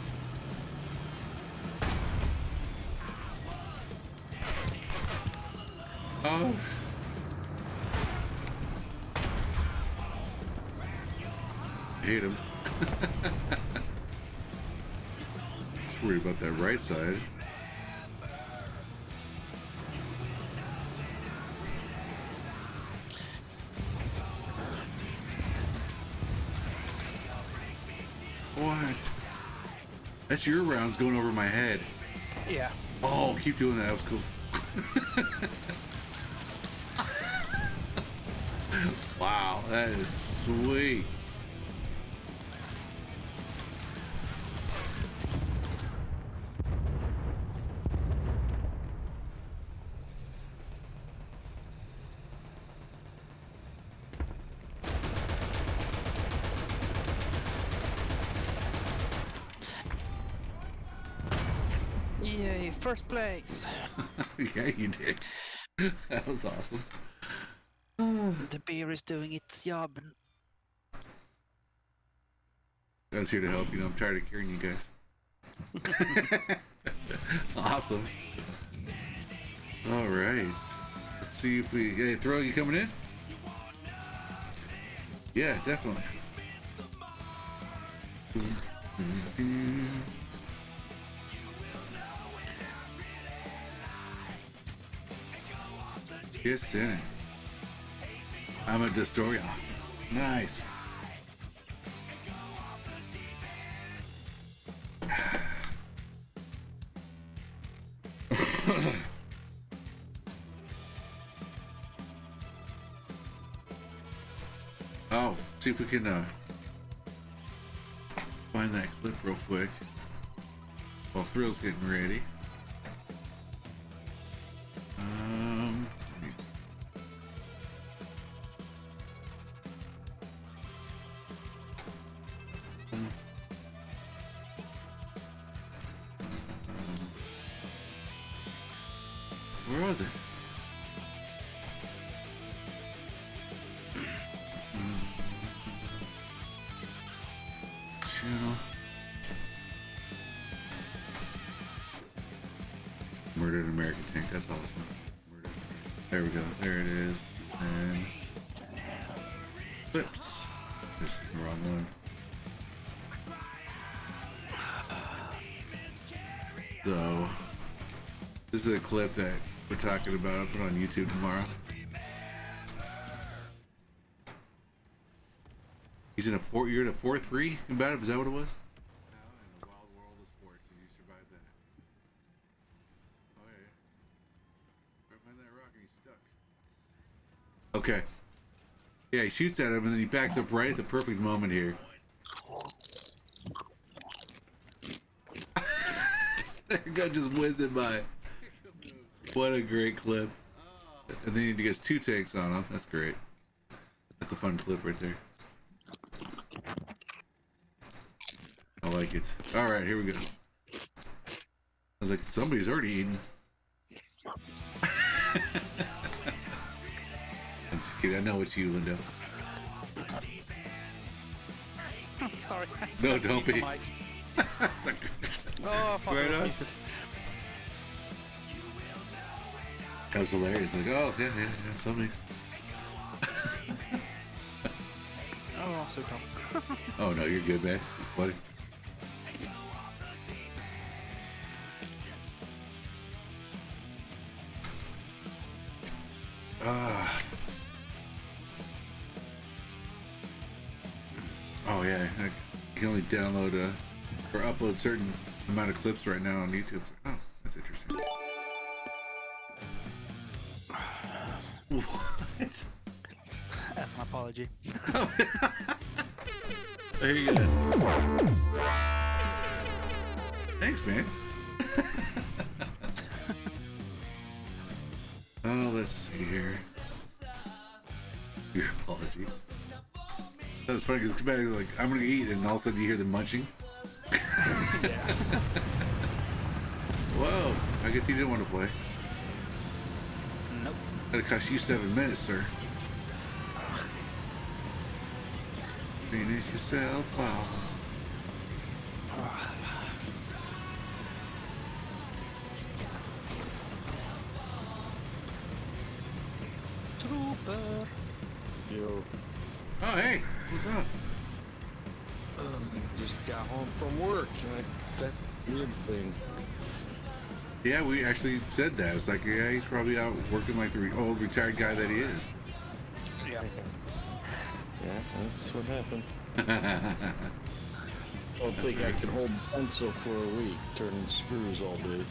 Oh. Hate him. Just worried about that right side. That's your rounds going over my head. Yeah. Oh, keep doing that. That was cool. Wow, that is sweet. Yay, first place! Yeah, you did. That was awesome. The beer is doing its job. I was here to help you. Know, I'm tired of carrying you guys. Awesome. All right. Let's see if we. Hey, Thrill, you coming in? Yeah, definitely. Yes, in it. I'm a Destoria. Nice. Oh, see if we can uh, find that clip real quick while Thrill's getting ready. Um, where was it? Channel. Murdered American Tank. That's awesome. Murdered. There we go. There it is. And clips. Just the wrong one. So this is a clip that we're talking about. I'll put on YouTube tomorrow. He's in a four. You're in a four three combative. Is that what it was? How in the wild world of sports did you survive that? Oh yeah, yeah. Right behind that rock and he's stuck. Okay. Yeah, he shoots at him and then he backs up right at the perfect moment here. There you go, just whizzing by. What a great clip. And then he gets two takes on him. That's great. That's a fun clip right there. I like it. All right, here we go. I was like, somebody's already eating. I'm just kidding. I know it's you, Linda. Sorry. No, don't be. Oh, fuck. Right on. I That was hilarious. Like, oh, yeah, yeah, yeah, somebody. Oh, so dumb. Oh, no, you're good, man. Buddy. Ah. Oh, yeah. I can only download uh, or upload certain amount of clips right now on YouTube. Oh, that's interesting. What? That's an apology. There you go. Thanks, man. Oh, let's see here. Your apology. That was funny because Commander was like, I'm gonna eat, and all of a sudden you hear them munching. Yeah. Whoa, I guess you didn't want to play. Nope. That'll cost you seven minutes, sir. Finish yourself off. Trooper. Yo, Oh, hey, what's up? um, just got home from work and I, that weird thing. Yeah, we actually said that. It's like, yeah, he's probably out working like the re- old retired guy that he is. Yeah. Yeah, that's what happened. don't think I can hold pencil for a week, turning screws all day.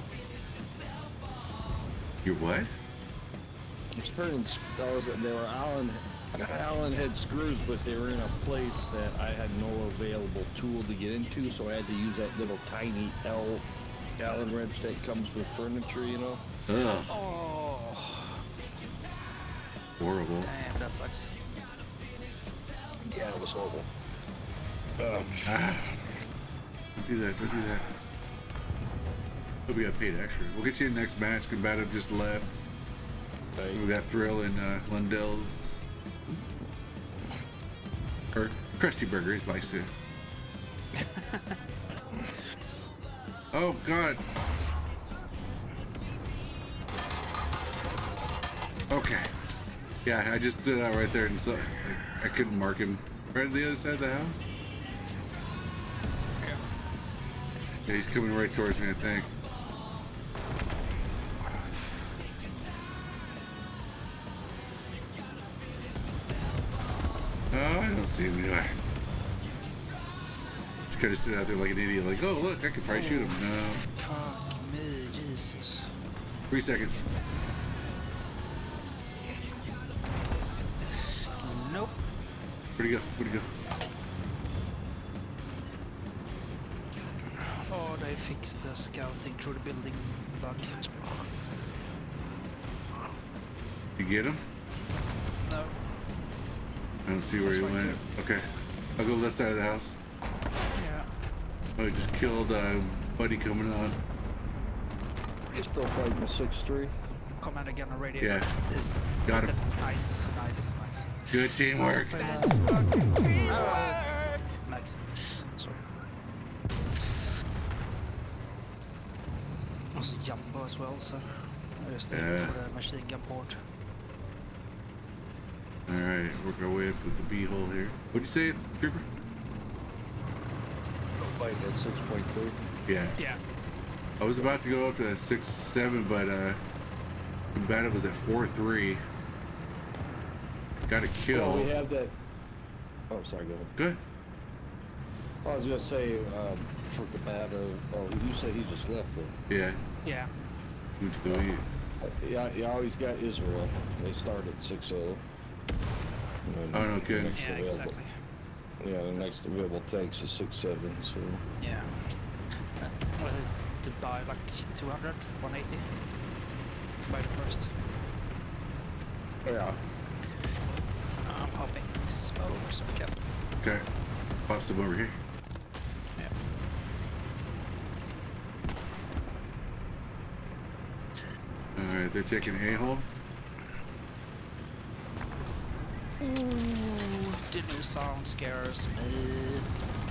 You're what? It's turning, I was, they were Allen, Allen head screws, but they were in a place that I had no available tool to get into, so I had to use that little tiny L Allen wrench that comes with furniture, you know? Ugh, Oh, horrible. damn, that sucks. Yeah, it was horrible. Um, Ah, don't do that, don't do that. Hope we got paid extra. We'll get you in the next match. Combative just left. tight. We got Thrill and uh, Lundell's. Or Krusty Burger, he likes to. Oh, God. Okay. Yeah, I just stood out right there and so I, I couldn't mark him. Right on the other side of the house? Yeah, he's coming right towards me, I think. Oh, I don't see him anywhere. Just kind of stood out there like an idiot, like, oh, look, I could probably shoot him. No. Fuck me, Jesus. Three seconds. Nope. Where'd he go? Where'd he go? Oh, they fixed the scouting through the building bug. You get him? No. I don't see where he That's right went. Okay. I'll go left side of the house. Yeah. Oh, he just killed uh, Buddy coming on. You're still fighting a six three? Commander gunner radio. Yeah. Is Got is him. that- Nice, nice, nice. Good teamwork. That's fucking teamwork. Mag. Sorry. Also Jumbo as well, so I just aim Yeah. for the machine gun port. Alright, work our way up with the B hole here. What'd you say, Trooper? Fighting at six point three. Yeah. Yeah. I was about to go up to six seven, but uh, Combative was at four three. Got a kill. Well, we have that. Oh, sorry, go ahead. Good. I was gonna say, um, for combative, oh, you said he just left though. Yeah. Yeah. Went to go eat. Uh, Yeah, you always got Israel. They start at six oh. Oh, no, good. Yeah, exactly. Yeah, the next available takes is six seven, so. Yeah. Uh, was it to buy like two hundred, one eighty? Buy the first. Yeah. I'm popping smoke, so cap. Okay. Pop some over here. Yeah. Alright, they're taking a hole. Ooh, the new sound scares me.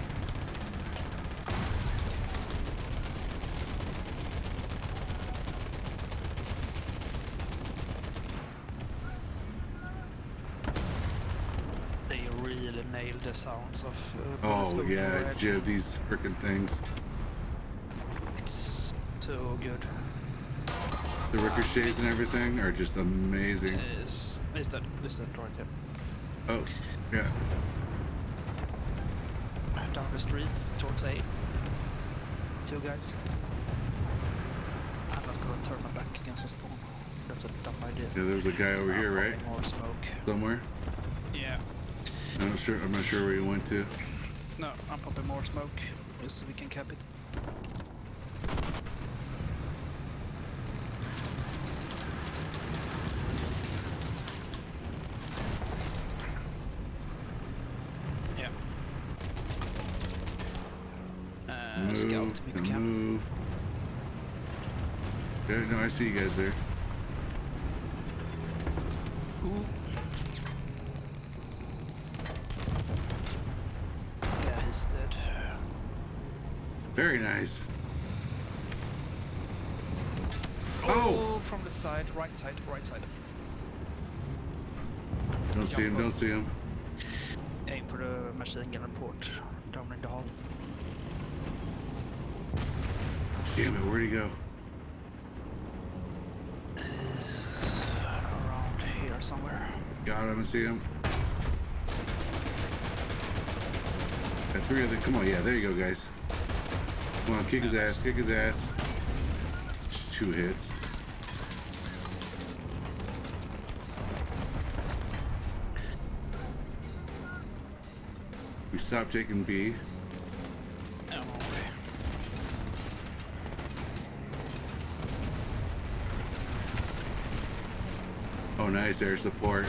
They really nailed the sounds of uh, bullets Oh, going yeah, overhead. Jib, these freaking things. It's so good. The ricochets and everything are just amazing. Is is that is that right here? Oh, yeah. Down the streets towards A. Two guys. I'm not gonna turn my back against the spawn. That's a dumb idea. Yeah, there's a guy over I'm here, right? popping more smoke. Somewhere. Yeah. I'm not sure. I'm not sure where he went to. No, I'm popping more smoke just so we can cap it. Yeah. Uh, scout Move to meet and camp. move. Yeah, no, I see you guys there. Ooh. Yeah, he's dead. Very nice. Oh, Oh! from the side, right side, right side. Don't see him. Don't see him. Aim for the machine gun port down in the hall. Damn it! Where'd he go? Is around here somewhere. Got him. I see him. Got Three other. Come on, yeah, there you go, guys. Come on, kick his ass, kick his ass. Just two hits. We stopped taking B. Oh, Oh, nice air support.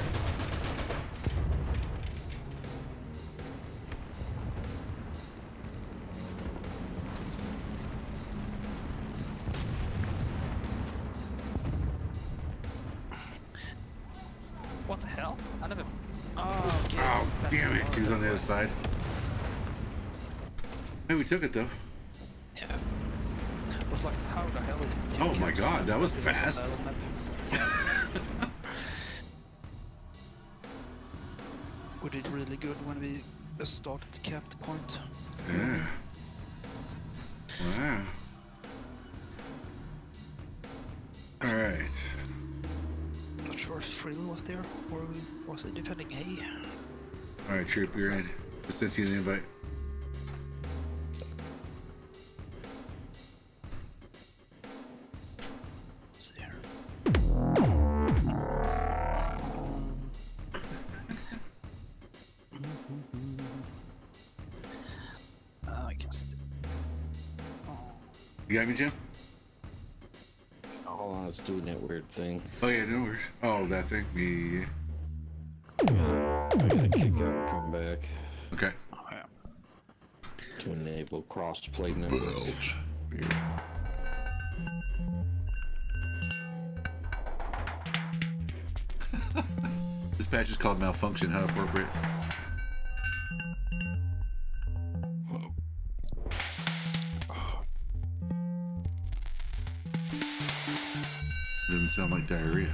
what the hell? I never. Oh, okay, Oh, it's damn it. back. He was on the other side. Hey, we took it though. Yeah. I was like, how the hell is it? Oh my god, that was fast. We did really good when we uh, started to cap the point. Yeah. Wow. Alright. Not sure if Frill was there or was he defending A? Alright, Troop, you're in. Just sent you the invite. Let's see here. Oh, I can still. Oh. You got me, Jim? Hold on, it's doing that weird thing. Oh yeah, no worries. Oh, that thing? Yeah. I gotta kick out and come back Okay. Oh, yeah. to enable cross-play network. This patch is called Malfunction. How appropriate. Doesn't sound like diarrhea.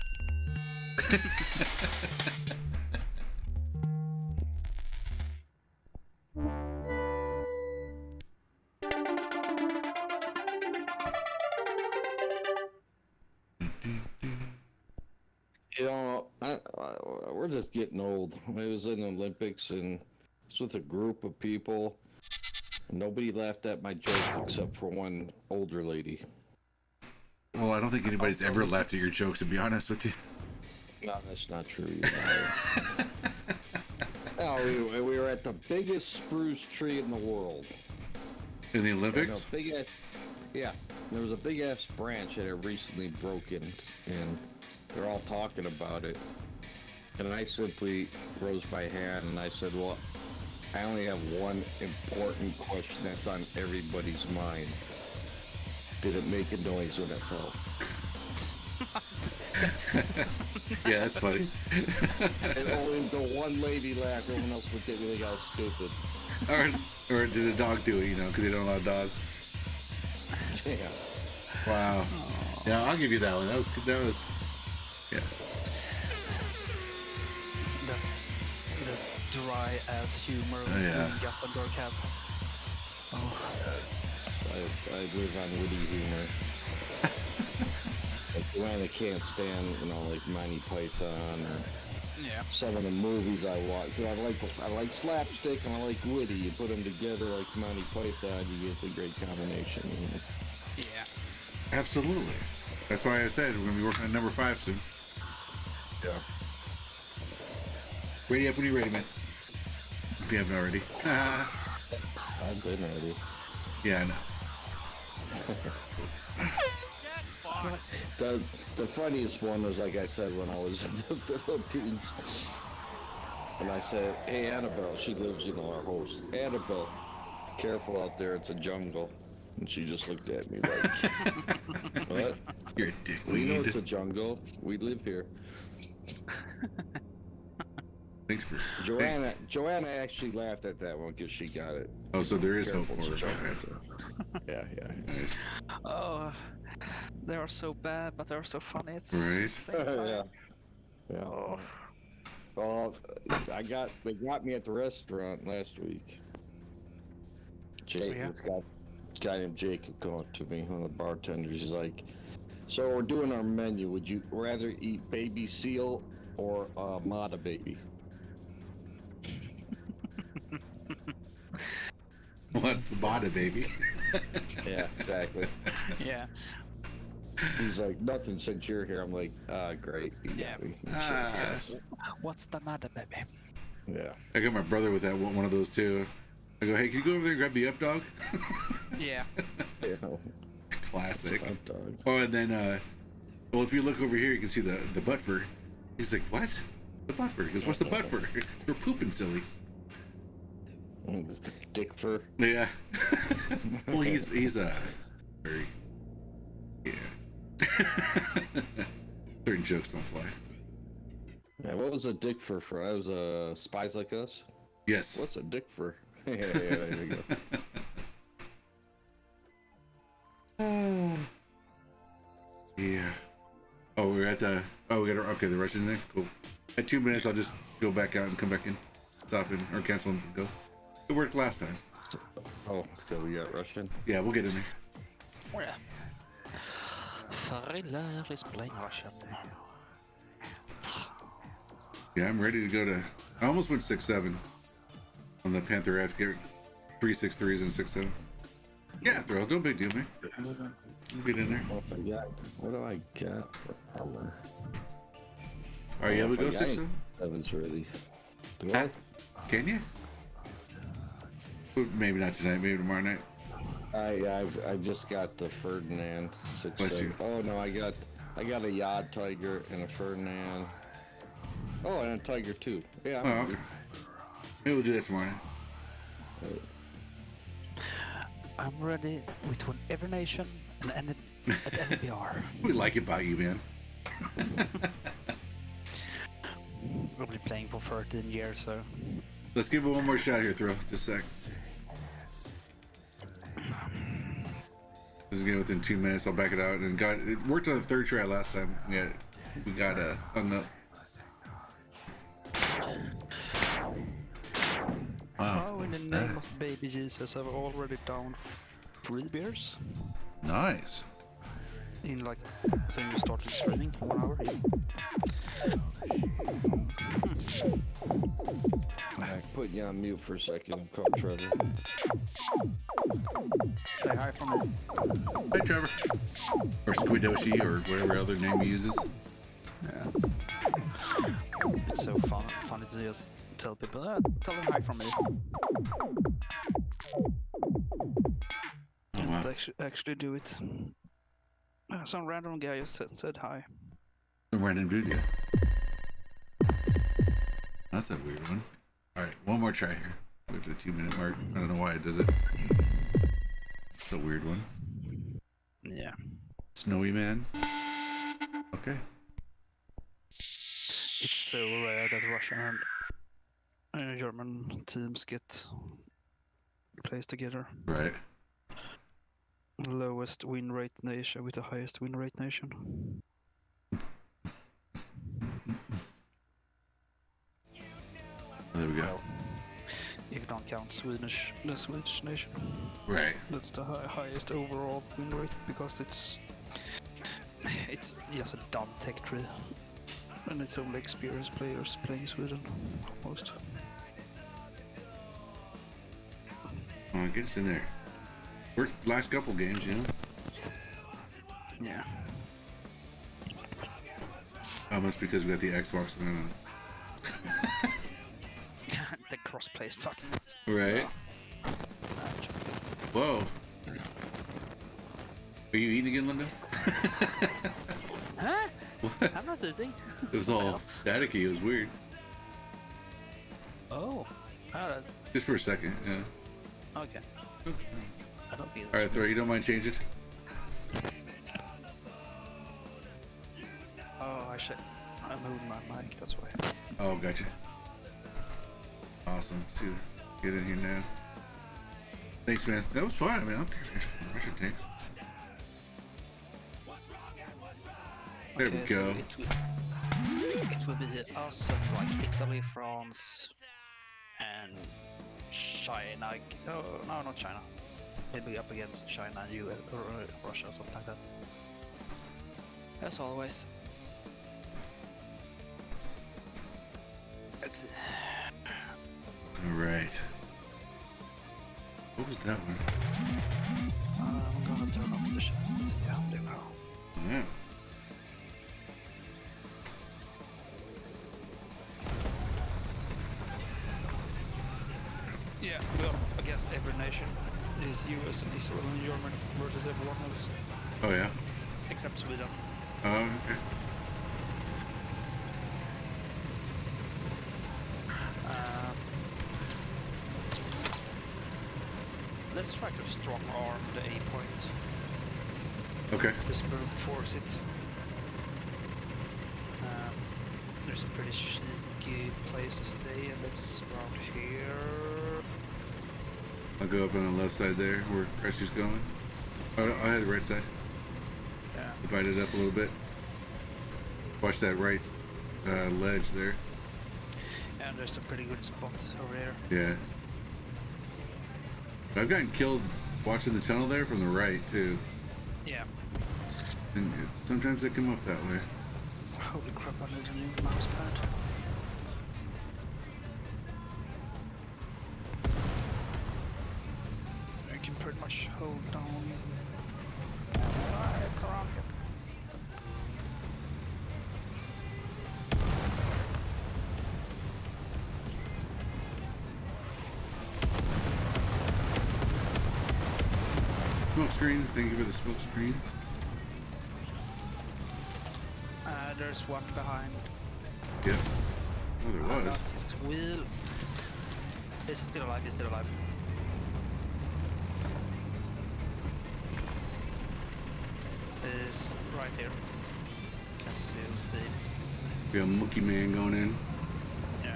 You know, I, I, we're just getting old. I was in the Olympics and it's with a group of people. Nobody laughed at my joke except for one older lady. Well, I don't think anybody's ever laughed at your jokes, to be honest with you. No, that's not true. You know. No, we, we were at the biggest spruce tree in the world. In the And Olympics? a big ass, yeah, there was a big ass branch that had recently broken, and they're all talking about it. And I simply rose my hand and I said, well, I only have one important question that's on everybody's mind. Did it make a noise when it fell? Yeah, that's funny. And only the one lady laughed, everyone else looked at me like I was stupid. or, or did a dog do it, you know, because they don't allow dogs? Yeah. Wow. Yeah, I'll give you that one. That was, that was, yeah. That's the dry ass humor Oh, yeah. Gothenburg have. Oh. I, I live on witty humor. Like when I can't stand, you know, like Monty Python or Yeah. some of the movies I watch. I like I like slapstick and I like witty. You put them together like Monty Python, you get the great combination. Yeah. Absolutely. That's why I said we're going to be working on number five soon. Yeah. Ready up when you're ready, man. If you haven't already. I've been ready. Yeah, I know. The the funniest one was, like I said, when I was in the Philippines. And I said, hey, Annabelle, she lives, you know, our host. Annabelle, careful out there, it's a jungle. And she just looked at me like, what? You're a dick. We know it's a jungle. We live here. Thanks for... Joanna Joanna actually laughed at that one because she got it. Oh, so there is hope Careful, for it's it. a Okay. jungle. Yeah, yeah. Nice. Oh, they are so bad, but they're so funny. It's Right. same time. Yeah. Yeah. Oh. Well, I got they got me at the restaurant last week. Jake, Yeah. this guy, this guy named Jacob came up to me, one of the bartenders. He's like, "So we're doing our menu. Would you rather eat baby seal or uh, Mata baby?" What's the bada, baby? Yeah, exactly. Yeah. He's like, nothing since you're here. I'm like, ah, great. You got Yeah. me. Ah. What's the matter, baby? Yeah. I got my brother with that one, one of those too. I go, hey, can you go over there and grab the up dog? Yeah. Yeah. Classic. Hot dog. Oh, and then, uh, well, if you look over here, you can see the the butt fur. He's like, what? The butt fur? He goes, what's the butt fur? We're pooping silly. Dick fur. Yeah. Well, he's he's a uh, very yeah. Certain jokes don't fly. Yeah, what was a dick fur for? I was a uh, Spies Like Us. Yes. What's a dick fur? Yeah, yeah, there you go. Yeah. Oh, we're at the. Oh, we got. Okay, the Russian thing. Cool. At two minutes, I'll just go back out and come back in, stop in or cancel and go. It worked last time. Oh, so we got Russian. Yeah, we'll get in there. Yeah. Thriller is playing Russian. Yeah, I'm ready to go to. I almost went six seven on the Panther F. Get three six threes and six seven. Yeah, throw. No big deal, man. Get in there. What if I got? What do I got for armor? Are you Oh, able to if go I six got seven? Seven's ready. Do Huh? I? Can you? Maybe not tonight. Maybe tomorrow night. I I've I just got the Ferdinand six Bless seven. you. Oh no, I got I got a Yod Tiger and a Ferdinand. Oh, and a Tiger too. Yeah. Oh, I'm okay. Maybe we'll do that tomorrow night. I'm ready with one every nation and N at N B R. We like it about you, man. We'll be playing for thirteen years, so. Let's give it one more shot here, throw. Just a sec. This is again within two minutes. I'll back it out and got it worked on the third try last time. We got we got uh hung up. Wow. Oh, in the name of baby Jesus, I've already down three beers Nice. in like since we started streaming one hour. I put you on mute for a second. Call Trevor. Say hi from me. Hi, Trevor. Or Squidoshi, or whatever other name he uses. Yeah. It's so fun, funny to just tell people, uh, tell them hi from me. Oh, And wow. actually, actually do it. Uh, some random guy just said, said hi. Some random dude, yeah. That's a weird one. Alright, one more try here. Wait for the two minute mark. I don't know why it does it. It's a weird one. Yeah. Snowy Man. Okay. It's so rare that Russian and uh, German teams get placed together. Right. Lowest win rate nation with the highest win rate nation. There we go. Well, if you don't count Swedish, the Swedish nation, Right. that's the hi highest overall win rate because it's it's just a dumb tech tree, and it's only experienced players playing Sweden, almost. Oh, get us in there. Worked last couple games, you know. Yeah. Almost because we got the Xbox. I don't know. The crossplay is fucking nuts. Right. Oh. Whoa. Are you eating again, Linda? Huh? What? I'm not eating. It was all staticky. It was weird. Oh. Ah, that- Just for a second, yeah. okay. I don't feel Alright, Throw, you don't mind changing? Oh, I should. I moved my mic, that's why. Oh, gotcha. Awesome. See, get in here now. Thanks, man. That was fun. I mean, I don't care. Russian tanks. There we Okay, so go. it will, it will be us and like Italy, France, and China. Oh, no, not China. It'll be up against China, U S, or uh, Russia, something like that. As always. Exit. All right. What was that one? Uh, I'm gonna turn off the chat. Yeah, there we go. Yeah. Yeah, well, I guess every nation is U S and Israel and Germany versus everyone else, Oh yeah. except Sweden. Oh okay. Uh, let's try to strong arm the A point. Okay. Just brute force it. Um, there's a pretty cheeky place to stay, and it's around here. I'll go up on the left side there where Crusty's going. Oh, no, I had the right side. Yeah. Divide it up a little bit. Watch that right uh, ledge there. And there's a pretty good spot over there. Yeah. I've gotten killed watching the tunnel there from the right too. Yeah. And sometimes they come up that way. Holy crap, I need a new mouse pad. You can pretty much hold down. Right around here. Smoke screen. Thank you for the smoke screen. Uh, there's one behind. Yep. Oh, there Uh, was. that's his wheel. He's still alive, he's still alive. Is right here. Can still see. We got a monkey man going in. Yeah.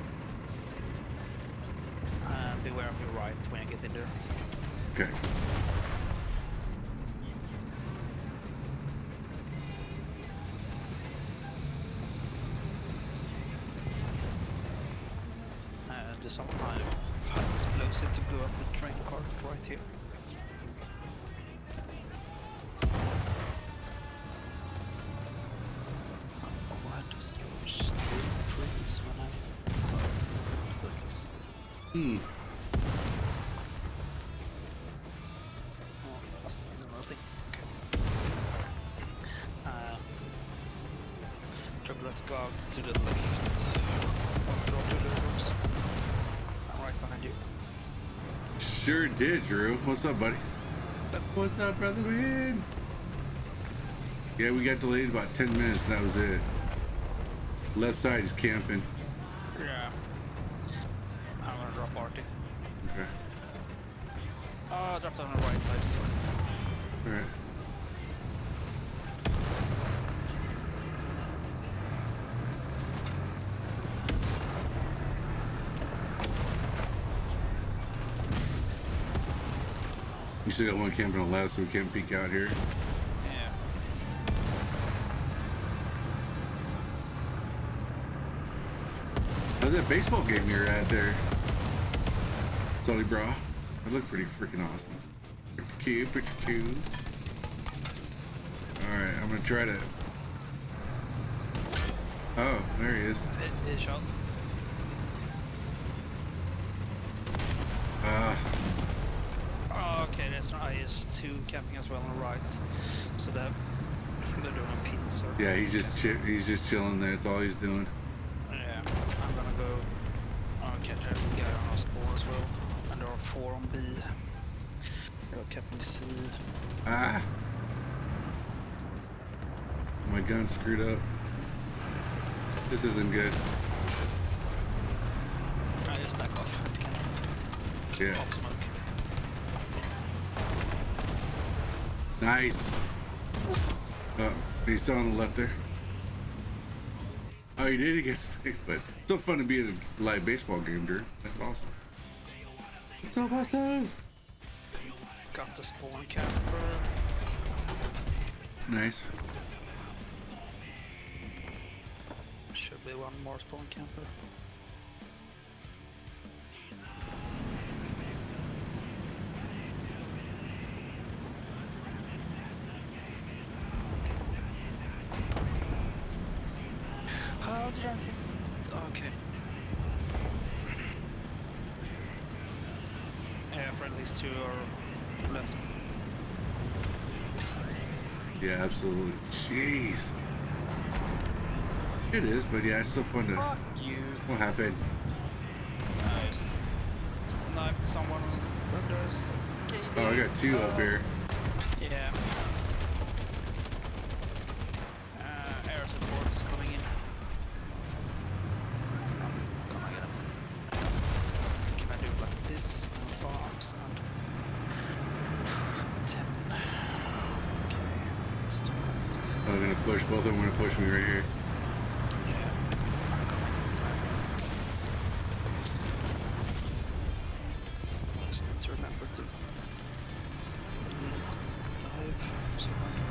Uh, beware of your right when you get in there. Okay. Uh, there's some kind of explosive to blow up the train cart right here. Why does your stream freeze when I... Oh, it's not good this. Hmm. Oh, still nothing. Okay. Uh, Trouble, let's go out to the left of the artillery rooms. I'm right behind you. Sure did, Drew. What's up, buddy? What's up, brother man? Yeah, we got delayed about ten minutes, and that was it. Left side is camping. Yeah. I'm gonna drop Artie. Okay. Oh, I dropped on the right side still. Alright. You still got one camping on the left, so we can't peek out here. Yeah. How's that baseball game you're at there? Sully bra. That looked pretty freaking awesome. Pretty cute, pretty cute. Alright, I'm gonna try to... Oh, there he is. Hit, hit shot. Ah, Oh, okay, there's an I S two camping as well on the right. So that they're doing a pin circle. yeah, he's just chi he's just chilling there. That's all he's doing. Yeah, I'm gonna go. I'll catch a guy on our spawn as well. And there are four on B. They're camping C. Ah, my gun's screwed up. This isn't good. I just back off. Can Yeah. pop smoke. Nice. Oh, he's still on the left there. Oh, he did. He gets fixed, but it's so fun to be in a live baseball game, Drew. That's awesome. It's so awesome. Got the spawn camper. Nice. Should be one more spawn camper. How did I think? Okay. Yeah, friendly these two are left. Yeah, absolutely. Jeez. It is, but yeah, it's still fun to. Fuck you. What happened? Nice. Sniped someone else under us. Oh, I got two up here. Yeah. Uh, air support is coming in. I'm gonna get him. Can I do like this? Bombs and ten. Okay, let's do like this. I'm gonna push both of them. Gonna push me right here. Yeah. I'm coming. Just need to remember to not dive so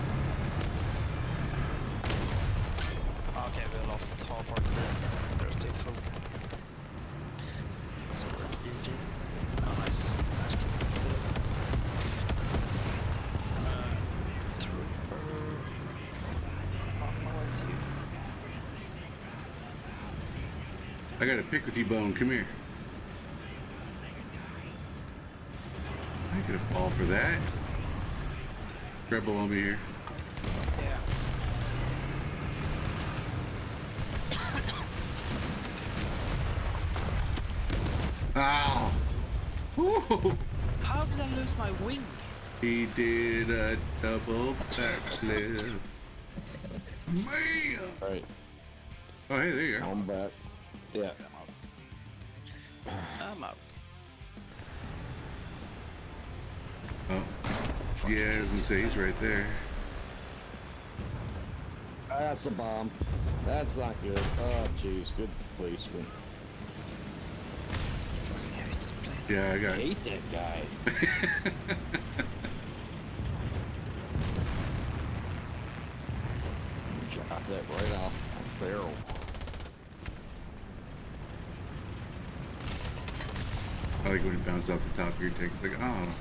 hard. Okay, we lost half our team. They're still full. So we're G G. Oh, nice. Nice kill. Uh, trooper. On my way to you. I got a pick with you, Bone. Come here. I get a ball for that. Grab below me here. Yeah. Ow! Woo! How did I lose my wing? He did a double backflip. Man! Alright, Oh, hey, there you are. I'm back. Yeah. I'm out. Oh, yeah, I was gonna say he's right there. That's a bomb. That's not good. Oh, jeez. Good placement. Fucking hate this plane. Yeah, I I got. hate that guy. Drop that right off the barrel. I like when it bounces off the top of your tank. It's like, oh.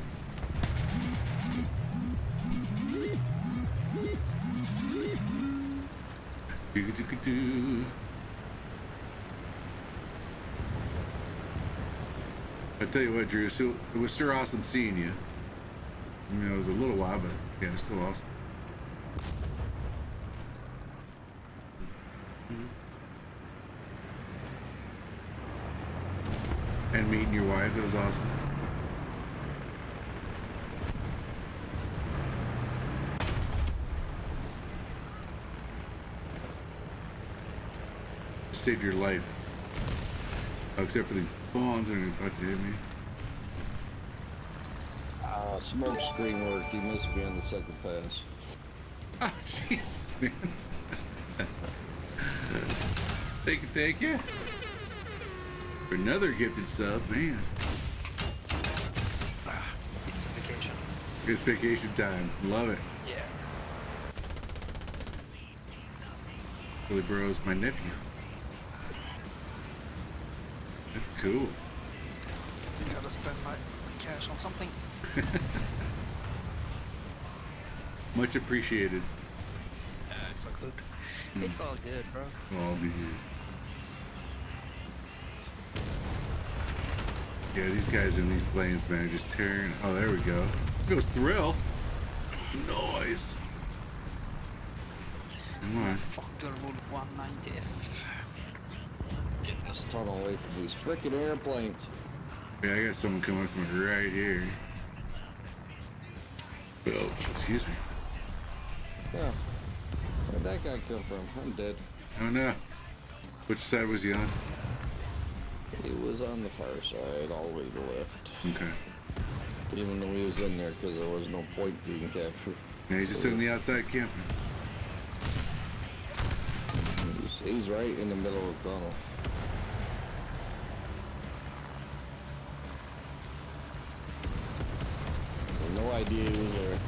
Do, do, do, do. I tell you what, Drew, so it was sure awesome seeing you. I mean, it was a little while, but yeah, it's still awesome. And meeting your wife, it was awesome. Saved your life. Oh, except for the bombs that are about to hit me. Uh, smoke screen work. He missed me on the second pass. Oh, Jesus, man. Thank you, thank you. For another gifted sub, man. Ah, it's a vacation. It's vacation time. Love it. Yeah. Billy Burrow's my nephew. That's cool. Gotta spend my cash on something. Much appreciated. Yeah, it's all good. It's all good, bro. Oh, man. Yeah, these guys in these planes, man, are just tearing. Oh, there we go. There goes Thrill. Noise. Come on. Fucker Wolf one ninety F. Get this tunnel away from these frickin' airplanes. Yeah, I got someone coming from right here. Oh, excuse me. Yeah. Where'd that guy come from? I'm dead. Oh no. Which side was he on? He was on the far side, all the way to the left. Okay. Even though he was in there, because there was no point being captured. Yeah, he's just sitting the outside camping. He's, he's right in the middle of the tunnel. No idea he was there.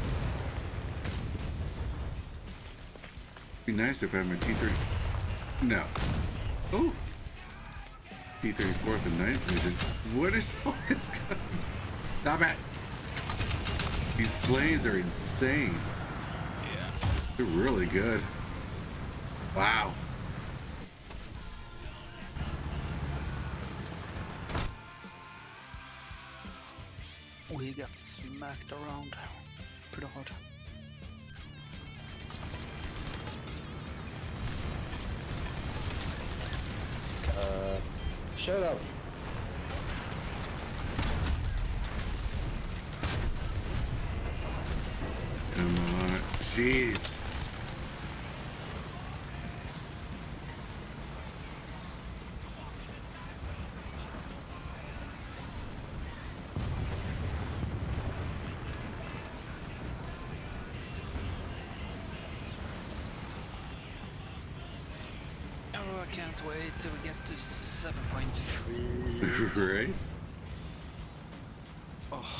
Be nice if I had my T thirty. No. Oh. T thirty-fourth and ninth vision. What is all this? Stop it. These planes are insane. Yeah. They're really good. Wow. We got smacked around pretty hard. Uh, shut up. Come on. Jeez. Oh, I can't wait till we get to seven point three. Right? Oh.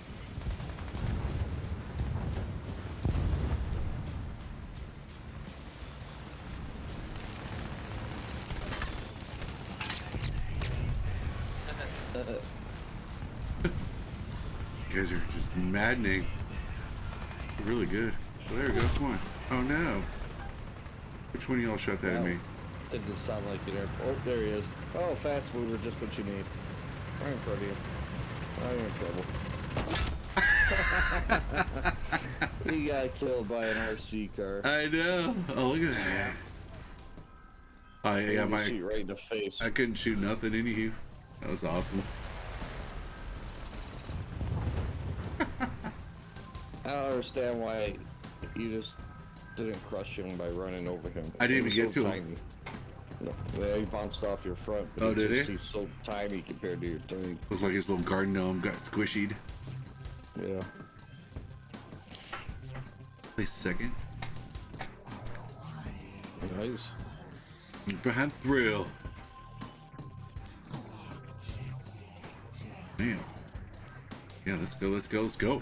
You guys are just maddening. Really good. Well, there we go. Come on. Oh no. Which one of y'all shot that at me? Didn't sound like an airport. Oh, there he is. Oh, fast mover, just what you need. Right in front of you. Now you're in trouble. He got killed by an R C car. I know. Oh, look at that. I yeah, He my shoot right in the face. I couldn't shoot nothing into you. That was awesome. I don't understand why you just didn't crush him by running over him. I didn't He even was get so to him. tiny. No, yeah, he bounced off your front. But Oh, did just, he? He's so tiny compared to your tank. Looks like his little garden gnome got squishied. Yeah. Place second. Nice. Behind Thrill. Man. Yeah, let's go, let's go, let's go.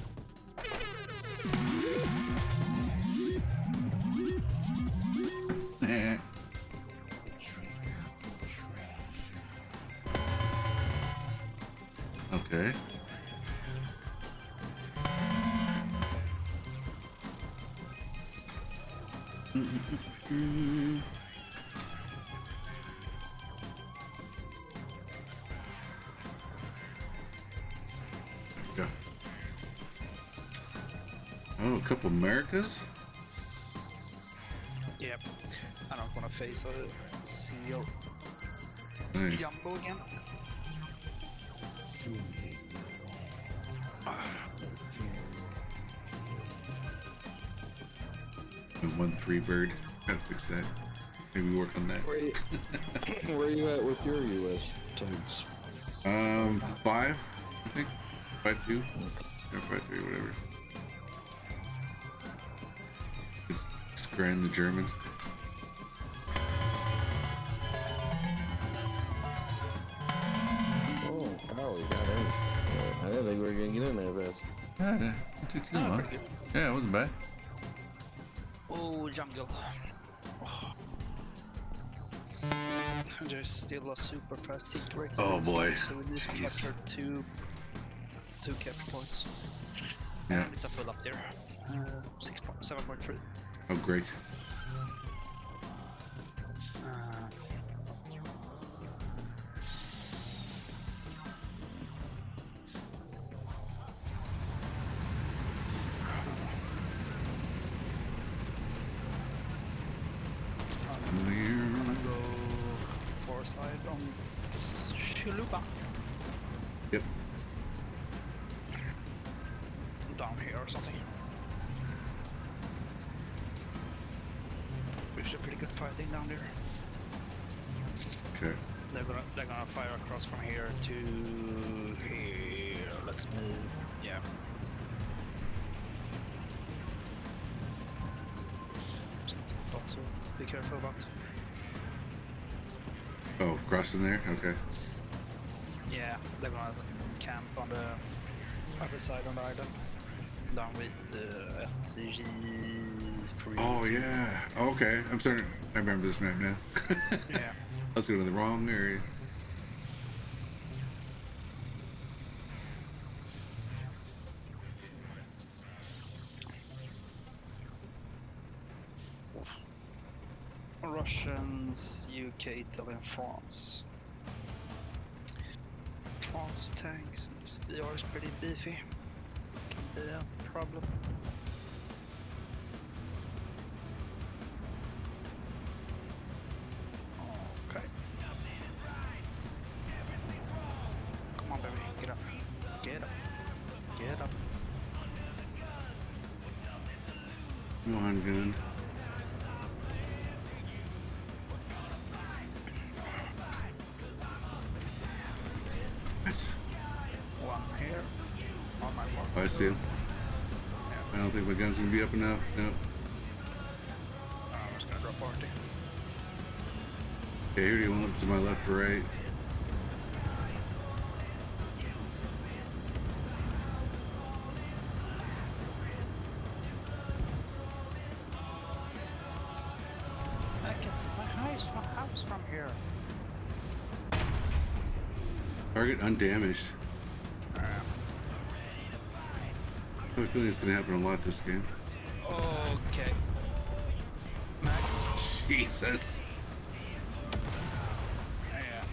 Okay. Go. Oh, a couple Americas? Yep. I don't want to face a seal Nice. jumbo again. And one three bird. Gotta fix that. Maybe work on that. Where you, where you at with your U S tanks? Um, five, I think. Five two. Or five three, whatever. Just, just grind the Germans. Oh, wow, we got in. I didn't think we were gonna get in there fast. Yeah, yeah. It took too Oh, long. pretty good. Yeah, it wasn't bad. Oh, jungle. Oh. There's still a super fast hit rate. Oh, boy. So we need to Jeez. capture two, two cap points. Yeah. And it's a full up there. Uh, six point seven point three. Oh, great. Uh, I'm gonna go far side on Chulupa. Yep. Down here or something. There's a pretty good fighting down there. Okay. They're gonna they're gonna fire across from here to here. Let's move. Yeah. Something about to be careful about. Oh, crossing there? Okay. Yeah, they're gonna camp on the other side on the island. Down with uh, at G three. Oh, yeah. Okay. I'm starting. I remember this map now. Yeah. I was going to the wrong area. Russians, U K, Italy, and France. advanced tanks, and this B R is pretty beefy. Can be a problem. Okay. Come on, baby, get up. Get up. Get up. Come on, gun. What? One here. On my mark. Oh, I see him. I don't think my gun's gonna be up enough. Nope. I'm just gonna drop party. Okay, who do you want to my left or right? I can see my house from house from here. Target undamaged. Uh, I have a feeling it's gonna happen a lot this game. okay. Jesus. Yeah.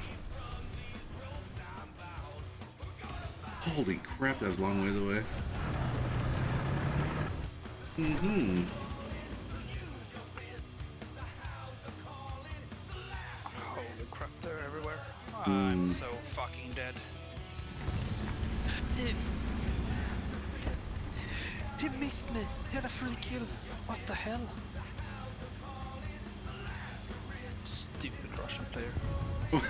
Holy crap, that was a long way away. Mm-hmm. Holy crap, they're everywhere. I'm Mm. so fucking dead. It's... Dude. He missed me. He had a free kill. What the hell? Stupid Russian player.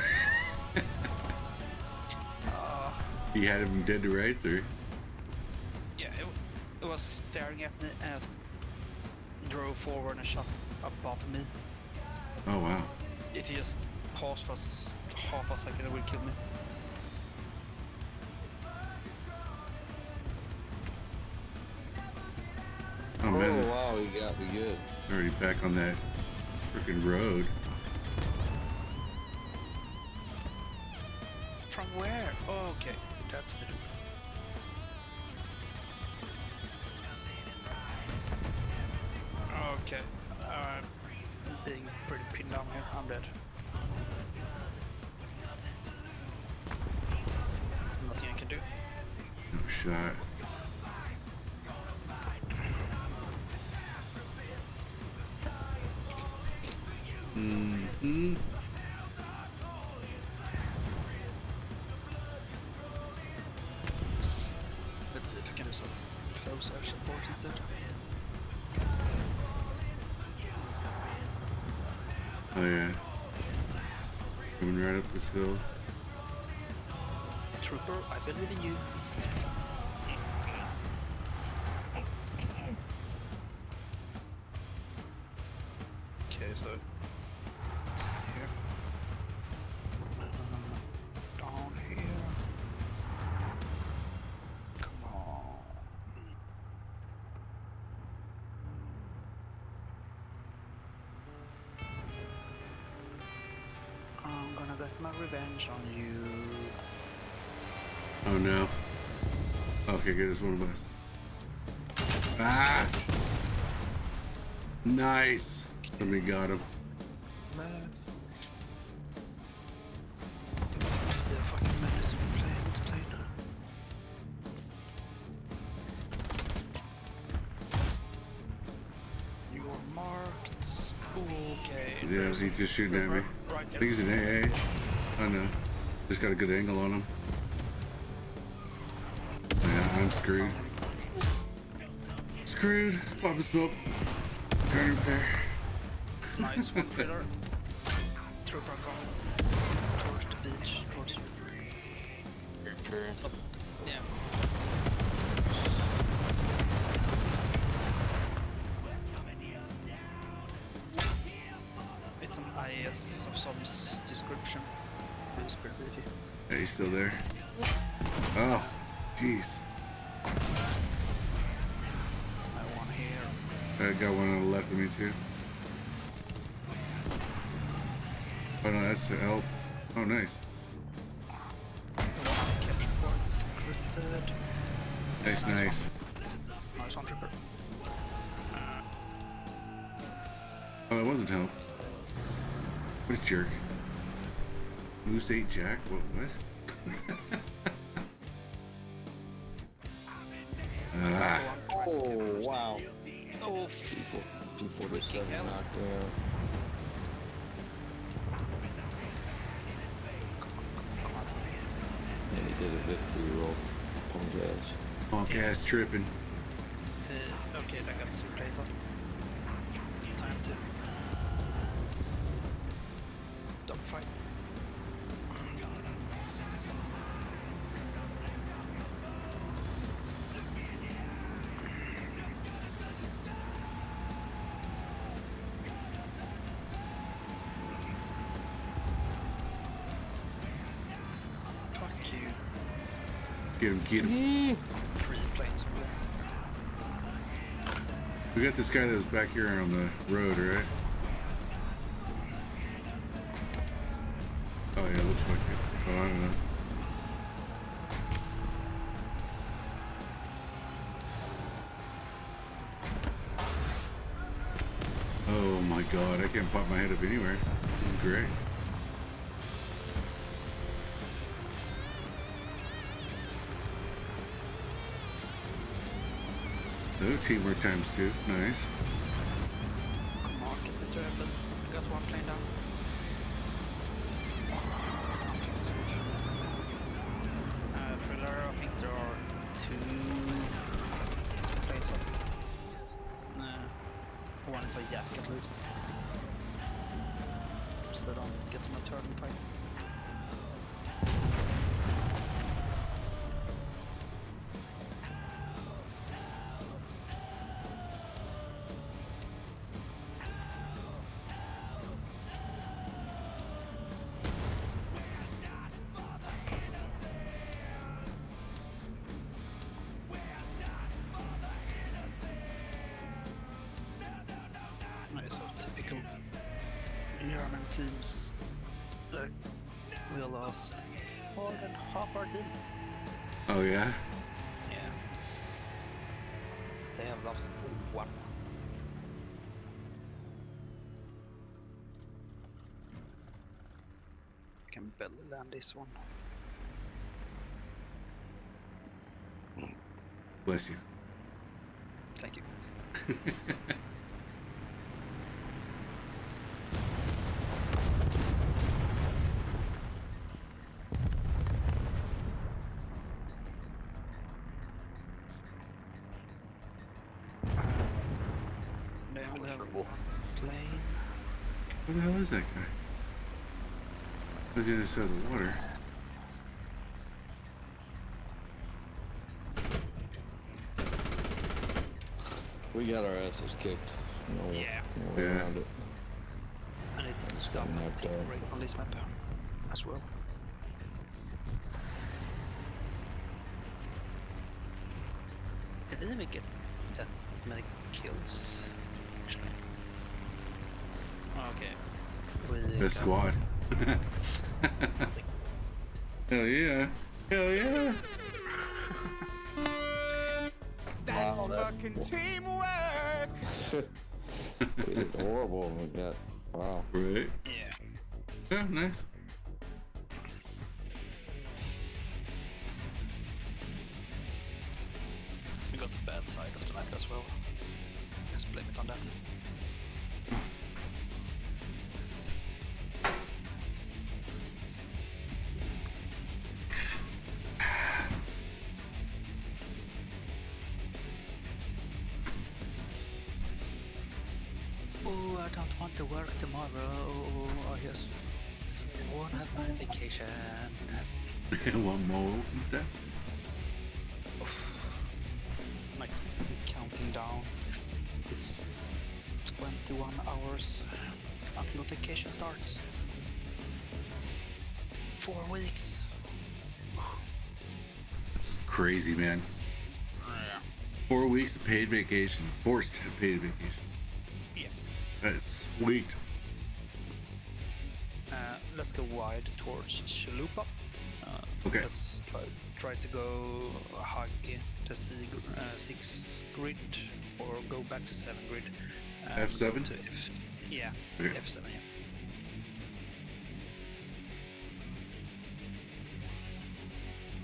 uh, You had him dead to rights, or? yeah, it, it was staring at me and drove forward and shot above me. Oh wow. If he just paused for s- half a second, it would kill me. Oh Oh man, wow, he got me good. already back on that freaking road. From where? Oh, okay, that's the. Okay, I'm being pretty pinned down here. I'm dead. Nothing I can do. No shot. Mm-hmm. Let's see if I can do some close air support instead. Oh yeah. Coming right up this hill. Trooper, I believe in you. Okay, so let's see here. Uh, down here. Come on. I'm gonna get my revenge on you. Oh no. Okay, good. It's one of us. Ah! Nice. Somebody got him. Left. It must be a fucking menace we're playing with the plane. You are marked. Okay. Yeah, there's he's a just shooting at me. river right I there. think he's an A A. I know. Just got a good angle on him. Yeah, I'm screwed. Screwed. Popping smoke. Trying to repair. Nice one, Fiddler. Trooper coming towards the beach, towards you. Up. Yeah. It's an I A S of some s- description. It's pretty beefy. Yeah, he's still there. Oh, jeez. I want here. I got one on the left of me too. Oh no, that's the help. Oh, nice. I want capture point scripted. Nice, nice. Nice one, Trooper. Uh, Oh, that wasn't help. What a jerk. Moose ate Jack? What? What? P forty-seven hell. knocked out. And he did a victory roll. On gas. Punk ass tripping. Uh, okay, I got some plays off. Time to dogfight. Fuck you. Get him, get him. Three planes over there. We got this guy that was back here on the road, right? Oh yeah, looks like it. Oh, I don't know. Oh my god, I can't pop my head up anywhere. This is great. Oh, teamwork times two. Nice. Come on, get the turret. I got one plane down. Feels good. Uh, thriller, I think there are two planes up. Uh, one is a yak at least. So they don't get them a turn fight. Nice, so typical German teams. Look, we lost more than half our team. Oh yeah? Yeah. They have lost one. Can barely land this one. Bless you. Thank you. They only have one plane. Where the hell is that guy? On the other side of the water. We got our asses kicked. No, Yeah. no way Yeah. around it. And it's got double knocked team out. rate on this map as well. Did they even get that many kills? Okay. We The got- squad. Hell yeah. Hell yeah. That's Wow, that- fucking teamwork. We did horrible when we got. Wow. Right. Yeah. Yeah, nice. We got the bad side of the map as well. Just blame it on that. Oh, I don't want to work tomorrow. Oh, yes. I won't have my vacation. One more with that. I'm like counting down. It's twenty-one hours until vacation starts. Four weeks. That's crazy, man. Yeah. Four weeks of paid vacation. Forced paid vacation. Yeah. That's sweet. Uh, let's go wide towards Chalupa. Uh, Okay. Let's try, try to go hug the C, uh, six grid or go back to seven grid. Um, F seven? To F, yeah, Okay. F seven, yeah.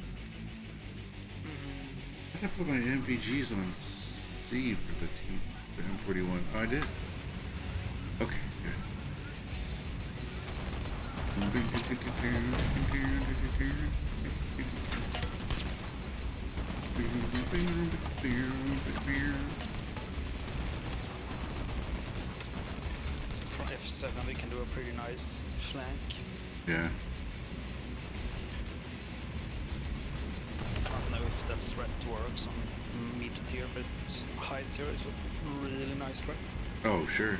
Mm, I gotta put my M V Gs on C for the team. the M forty-one. Oh, I did. Okay, good. From F seven we can do a pretty nice flank. Yeah. I don't know if that threat works on mid tier, but high tier is a really nice threat. Oh, sure.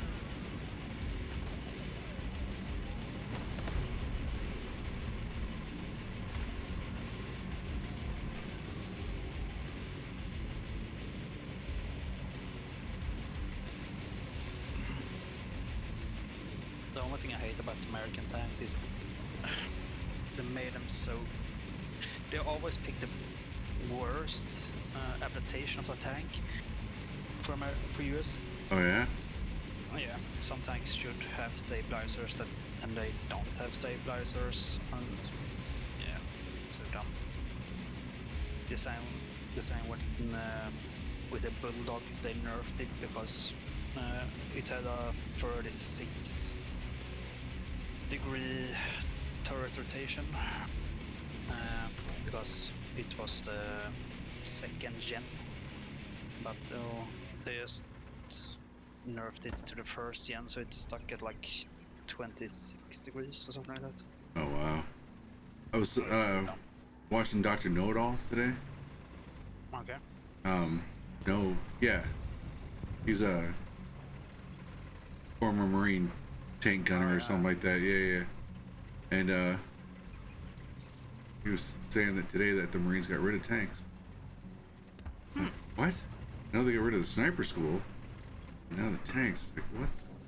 The only thing I hate about American tanks is they made them so... They always pick the worst uh, adaptation of the tank for, Amer for U S. Oh, yeah? Oh, yeah, some tanks should have stabilizers that, and they don't have stabilizers, and yeah, it's so dumb. The same, the same with, uh, with the Bulldog, they nerfed it because uh, it had a thirty-six degree turret rotation, uh, because it was the second gen, but uh, they just nerfed it to the first gen, so it's stuck at like twenty-six degrees or something like that. Oh, wow. I was uh, watching Doctor Know-It-All today. Okay. Um, no, yeah. He's a former Marine tank gunner Oh, or yeah. something like that. Yeah, yeah. And uh, he was saying that today that the Marines got rid of tanks. Hmm. What? Now they got rid of the sniper school. And now the tanks. Like, what?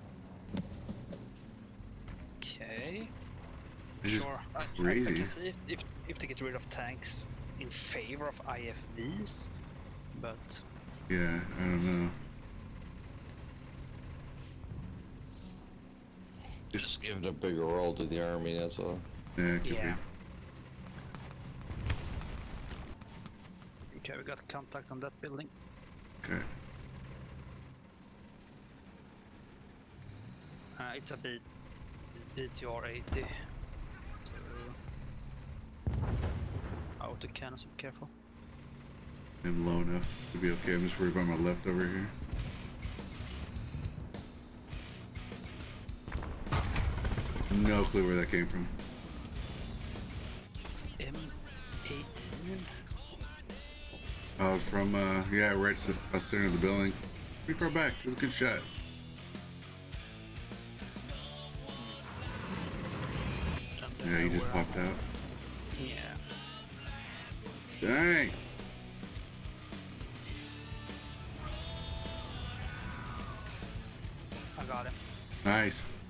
Okay. It's just Sure. I, I, I crazy. can see if, if if they get rid of tanks in favor of I F Vs, but Yeah, I don't know. Just give it a bigger role to the army, that's all. Yeah, it could yeah. Okay, we got contact on that building. be. Okay. Uh, it's a B T R eighty. So auto cannon, so be careful. I'm low enough to be okay. I'm just worried about my left over here. No clue where that came from. M eighteen. I was from, uh, yeah, right at the center of the building. Pretty far back. It was a good shot. Yeah, he just popped out. Yeah. Dang! I got him. Nice.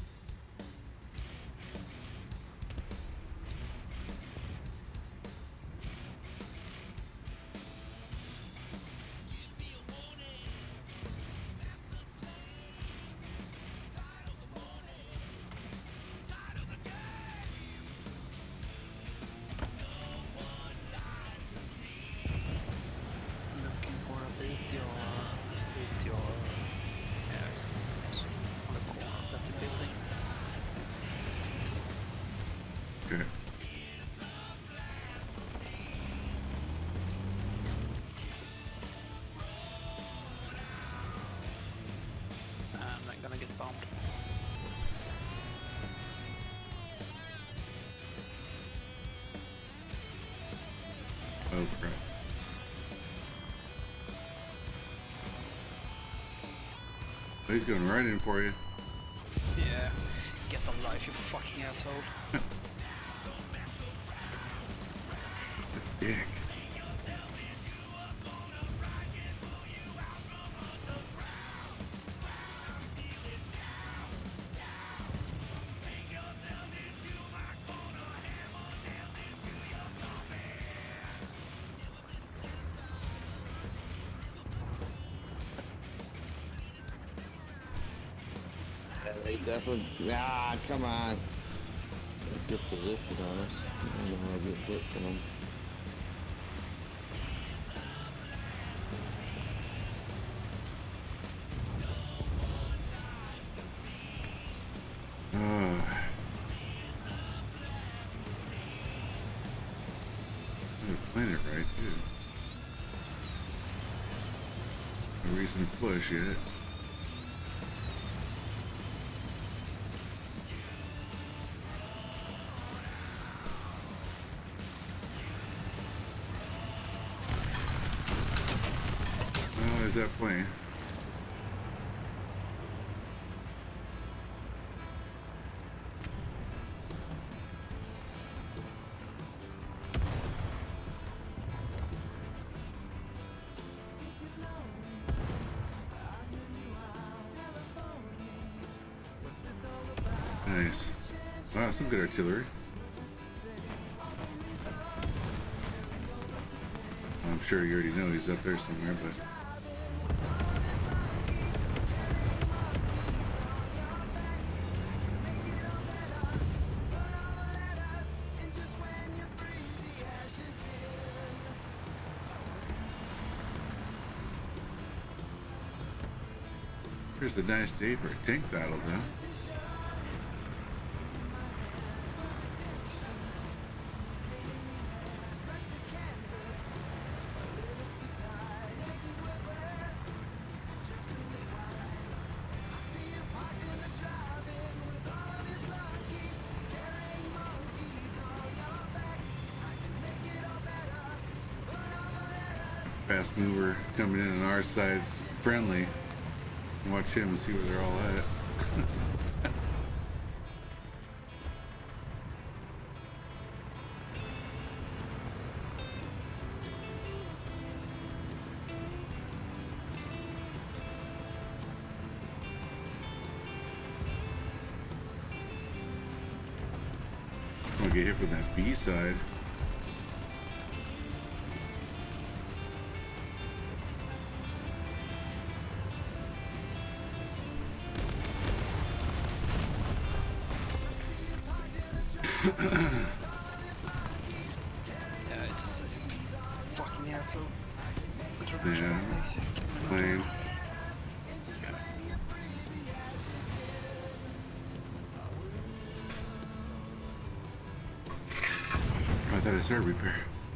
Looking for a B T R. B T R. Yeah, it's it's on the corner of that building. Okay. And I'm gonna get bombed. Oh, crap. Oh, he's going right in for you. Yeah. Get the life, you fucking asshole. Dick. Yeah, they definitely. Ah, come on. Good position on us. I don't know how to get hit from them. No reason to push yet. Oh, there's that plane. Nice. Wow, some good artillery. I'm sure you already know he's up there somewhere, but here's a nice day for a tank battle, though. Fast mover coming in on our side, friendly. Watch him and see where they're all at. I'm gonna get hit from that B side. Yeah, it's a fucking asshole. Yeah, plane. I thought I started repair.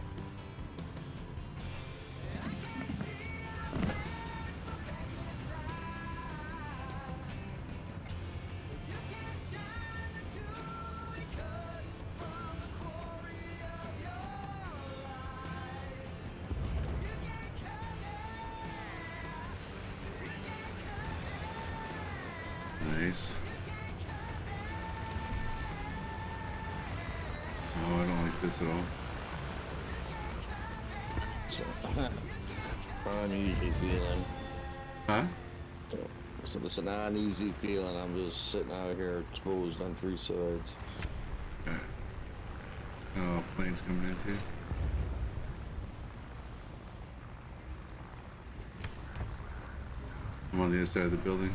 Nice. Oh, I don't like this at all. So, uneasy feeling. Huh? So it's an uneasy feeling. I'm just sitting out here exposed on three sides. Okay. Oh, plane's coming in too. I'm on the other side of the building.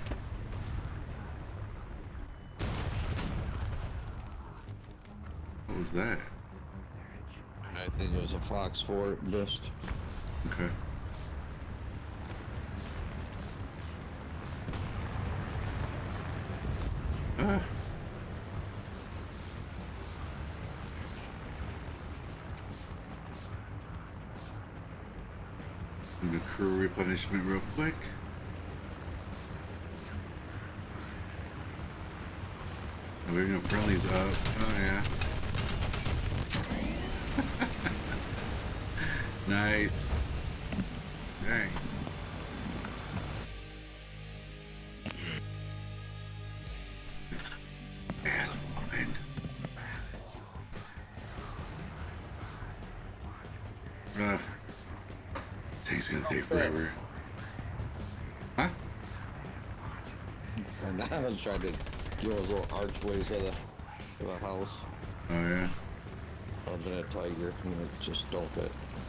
What was that? I think it was a Fox four just. Okay. Ah. I'm gonna crew replenishment real quick. Oh, we have no friendlies up. Oh yeah. Nice. Dang. Ass woman. Ugh. Thing's gonna take forever. Huh? And I was trying to get those little archways of the, of the house. Oh yeah. I've been a tiger and it just don't fit.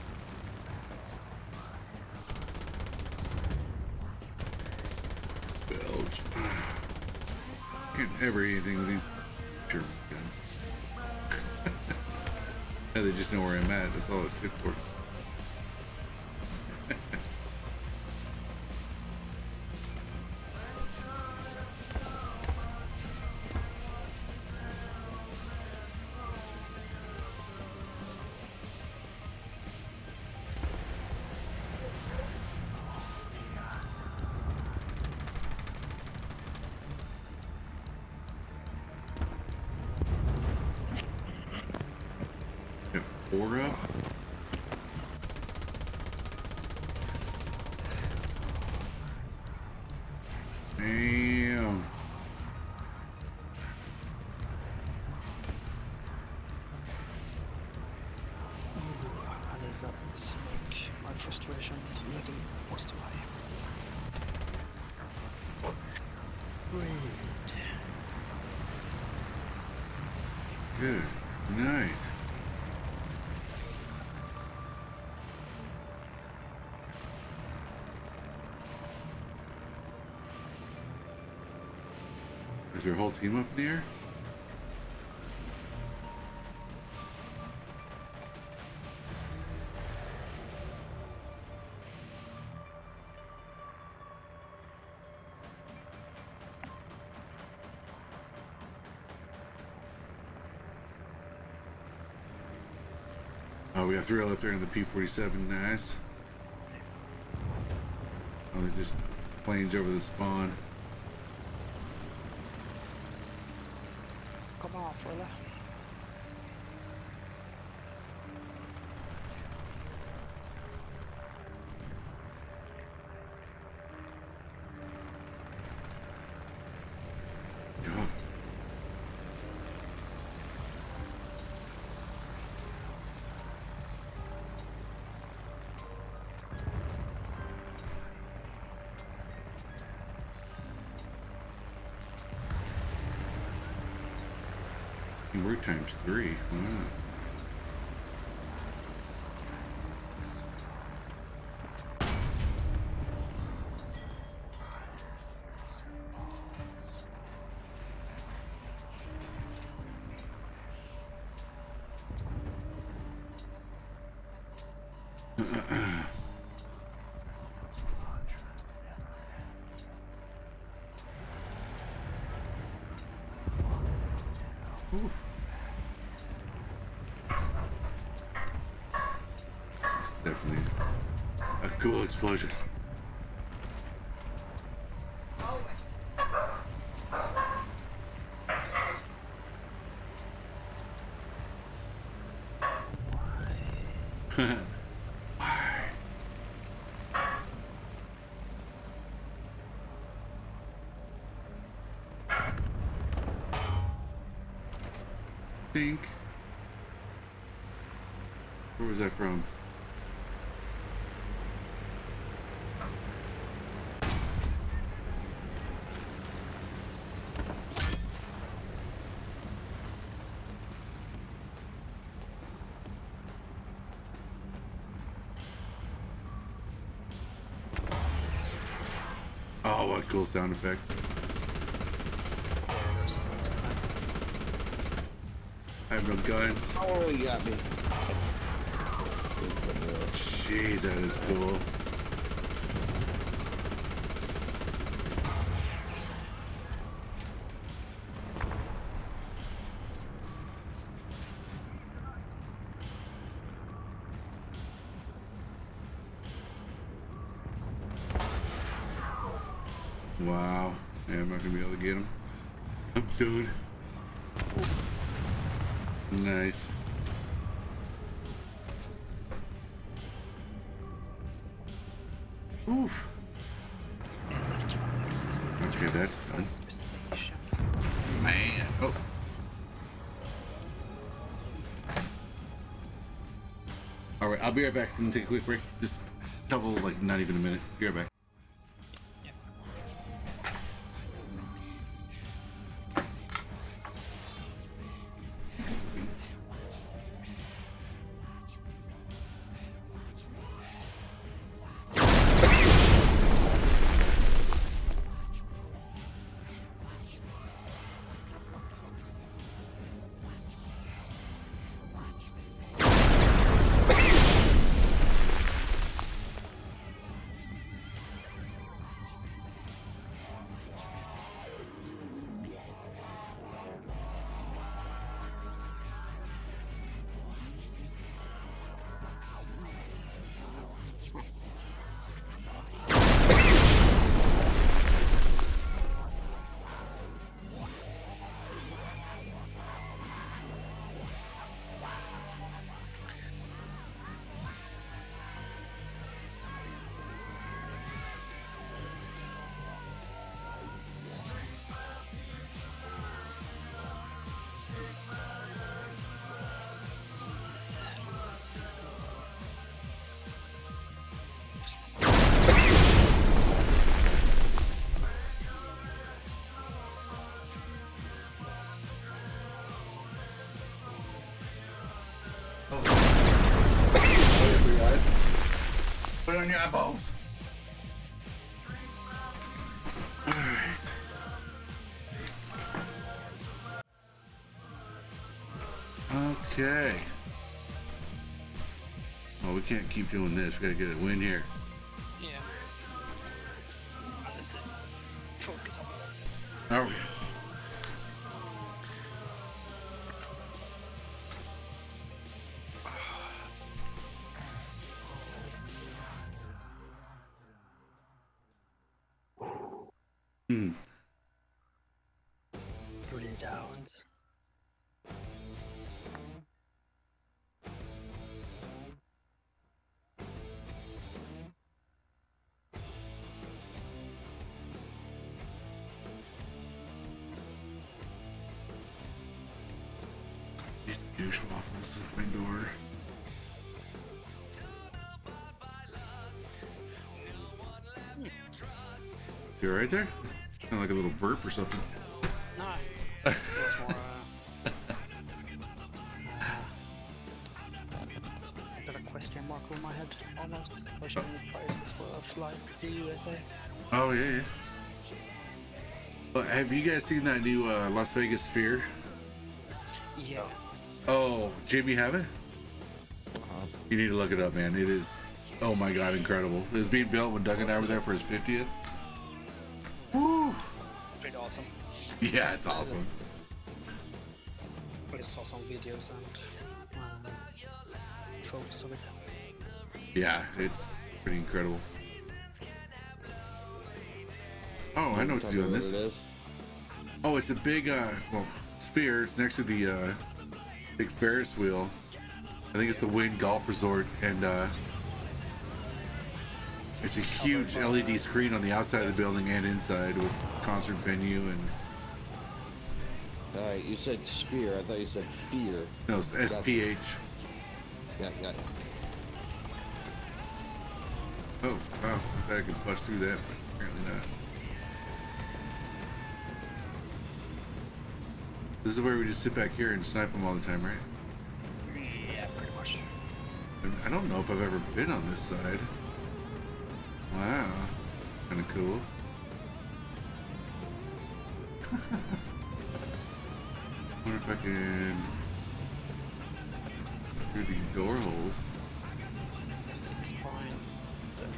Belch. Can't ever eat anything with these German guns. Yeah, they just know where I'm at. That's all it's good for. four up. Damn. And that make my frustration level was too high. Great. Good night. Is your whole team up in the air? Oh, we got Thrill up there in the P forty-seven. Nice. Oh, they just planes over the spawn. Come on, fella. Yeah. We're times three. Wow. Ooh. Definitely a cool explosion. Think. Where was that from? Oh, what cool sound effects. I have no guns. Oh, he got me. Gee, that is cool. Wow. Yeah, I'm not gonna be able to get him. I'm done. Nice. Oof. Okay, that's done. Man. Oh. Alright, I'll be right back. I'm gonna take a quick break. Just double, like, not even a minute. Be right back. eyeballs. Alright. Okay. Oh, we can't keep doing this. We gotta get a win here. Yeah. That's it. Focus on There we go. Hmm. three downs. These douche waffles at my door. You right there? Kind of like a little burp or something. No. It was more, uh, got a question mark on my head, almost. Pushing the prices for a flight to U S A. Oh yeah, yeah. Well, have you guys seen that new uh, Las Vegas Sphere? Yeah. Oh, Jimmy, have it? Uh, You need to look it up, man. It is, oh my god, incredible. It was being built when Doug and I were there for his fiftieth. Woo! Pretty awesome. Yeah, it's awesome. I just saw some videos and um, photos of it. Yeah, it's pretty incredible. Oh, I know what's tell doing me this. what it is. Oh, it's a big, uh, well, sphere. It's next to the uh, big Ferris wheel. I think it's the Wynn Golf Resort, and uh, it's a huge L E D screen on the outside of the building and inside with concert venue and All right, you said spear. I thought you said fear. no, it's S P H. Yeah, yeah. Oh, wow, I bet I can push through that, but apparently not. This is where we just sit back here and snipe them all the time, right? Yeah, pretty much. I don't know if I've ever been on this side. Wow, kind of cool. Wonder if I can through the door holes. Six points.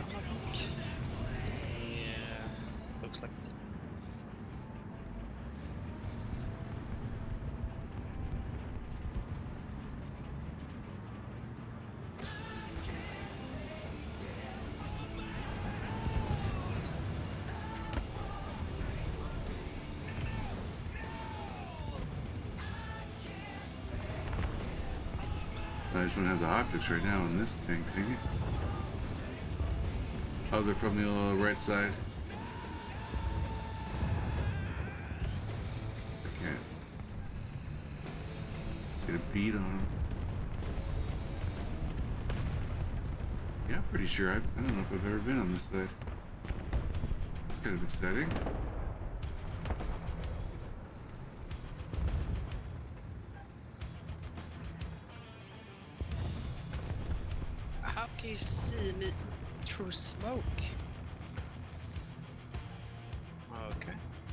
Yeah, looks like it. I just don't have the optics right now on this thing, dang it. Oh, they're from the uh, right side. I can't get a beat on them. Yeah, I'm pretty sure. I, I don't know if I've ever been on this side. Kind of exciting. How can you see me through smoke? Okay.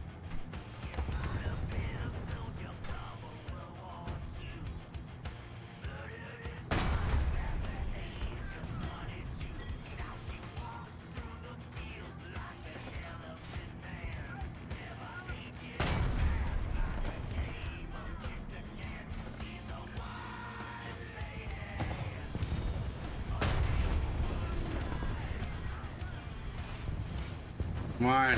Come on.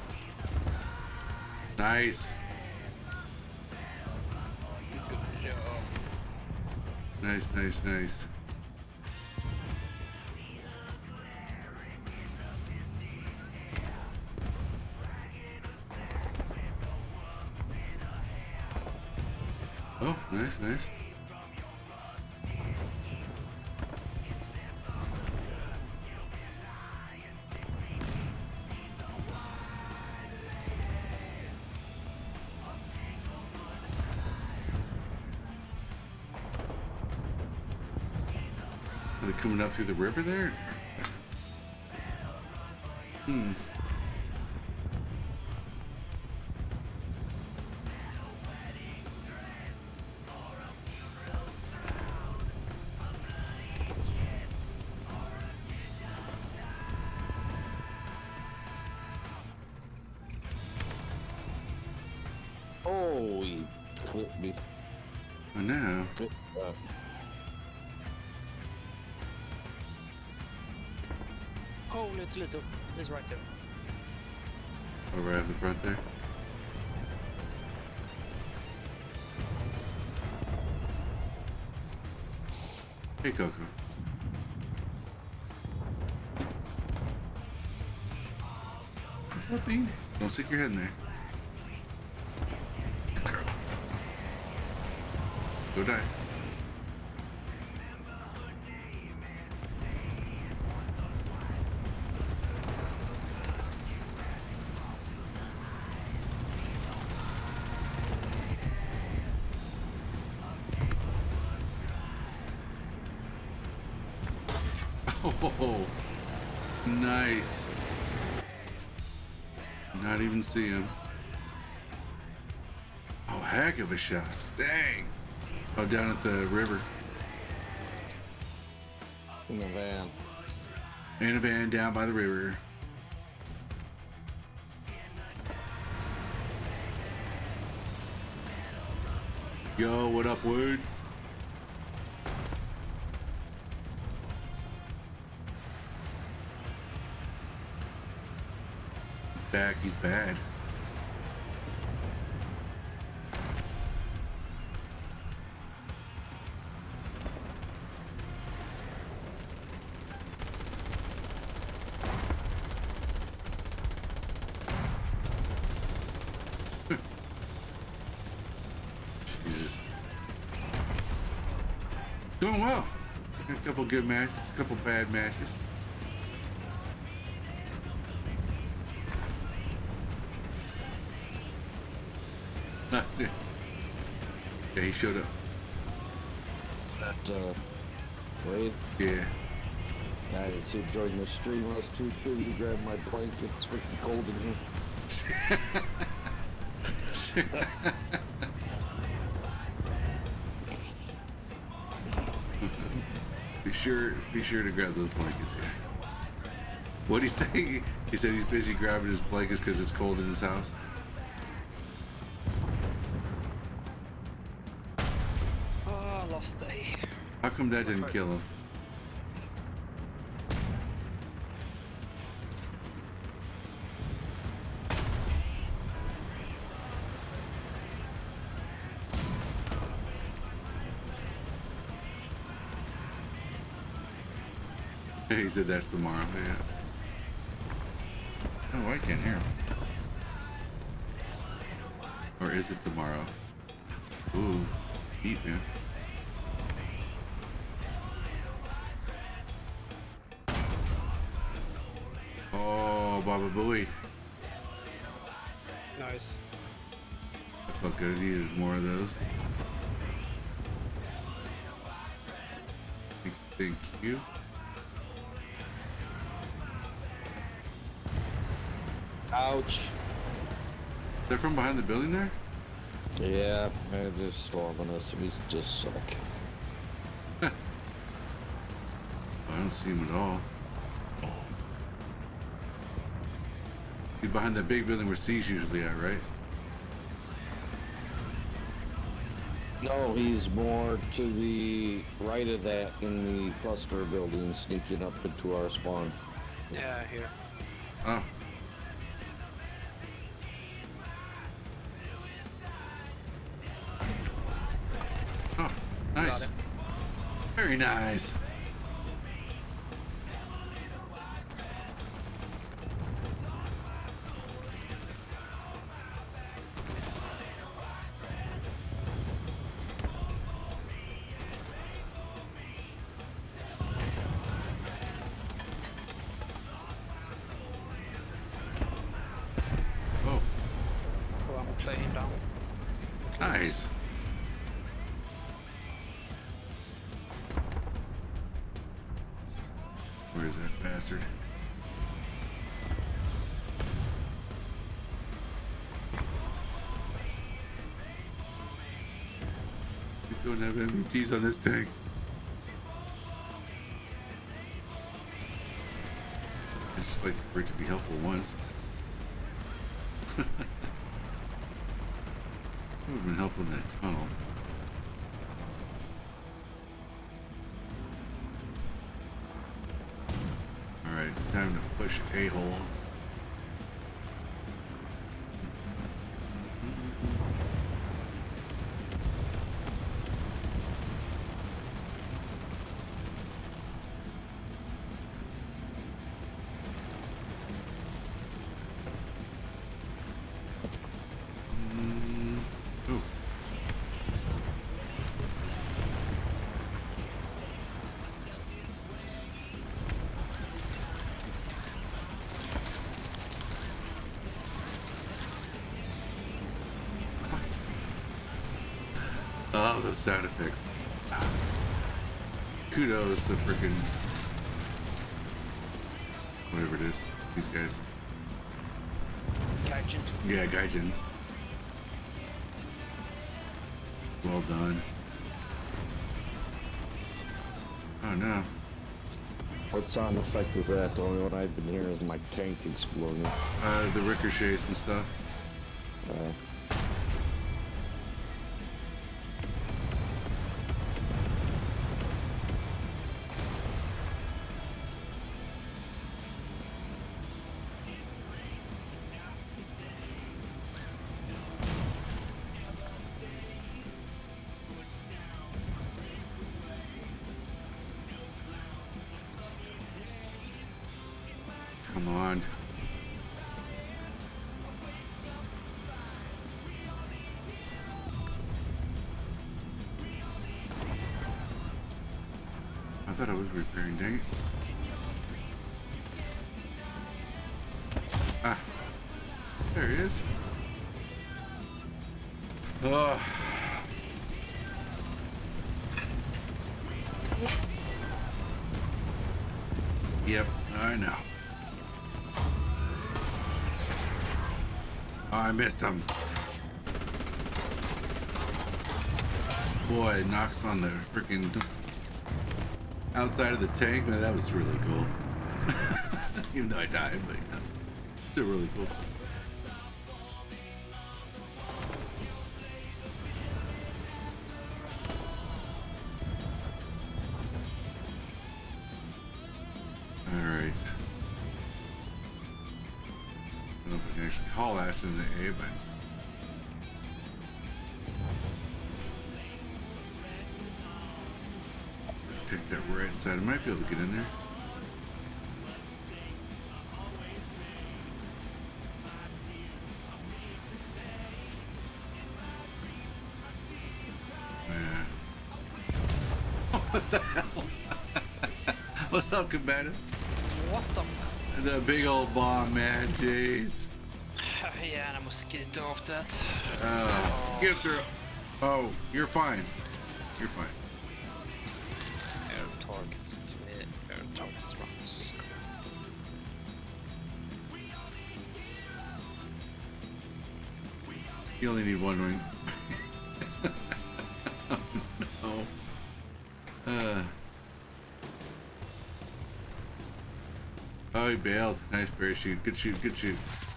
Nice. Nice, nice, nice. Oh, nice, nice. Are they coming up through the river there? Hmm. Oh, he flipped me. I know. Flipped up. Holy Toledo is right here. Oh, right at the front there. Hey, Coco. What's up, Bean? Don't stick your head in there. Good girl. Go die. Oh, nice. Not even see him. Oh, heck of a shot. Dang. Oh, down at the river. In the van. In a van down by the river. Yo, what up, Wood? Back, he's bad. Jesus. Doing well. A couple good matches, a couple bad matches. Yeah, he showed up. Is that, uh, Wade? Yeah. I didn't see him join the stream. I was too busy grabbing my blanket. It's freaking cold in here. Be sure, be sure to grab those blankets. Yeah. What'd he say? He said he's busy grabbing his blankets because it's cold in his house. Oh, last day. How come that didn't kill him? He said that's tomorrow, yeah. Oh, I can't hear him. Or is it tomorrow? Ooh, heat, man. Oh, Baba Booey. Nice. I felt good. I needed more of those. Thank you. Ouch. They're from behind the building there? Yeah, man, they're storming us. We just suck. I don't see him at all. He's behind that big building where C's usually at, right? No, he's more to the right of that in the cluster building, sneaking up into our spawn. Yeah, here. Oh. Oh, nice. Got it. Very nice. Oh, Oh, I'm playing him down. nice. Where is that bastard? Don't have M V Gs on this tank. I just like for it to be helpful once. It would have been helpful in that tunnel. Alright, time to push a-hole. Oh, those sound effects. Kudos to freaking whatever it is. These guys. Gaijin. Yeah, Gaijin. Well done. Oh no. What sound effect is that? The only one I've been hearing is my tank exploding. Uh, the ricochets and stuff. Uh, Come on. I thought I was repairing, dang it. Ah, there he is. Oh. Yep, I know. Oh, I missed him. Boy, it knocks on the freaking outside of the tank. Man, that was really cool. Even though I died, but yeah, still really cool. All right. I don't know if I can actually haul ass in the A, but take that right side. I might be able to get in there. Yeah. What the hell? What's up, combative? What the? The big old bomb, man. Jeez. Yeah, I måste get off that. Uh, get through. Oh, you're fine. You're fine. Air targets. Air targets runs. You only need one wing. Oh, no. Uh. Oh, he bailed. Nice parachute. Good shoot. Good shoot.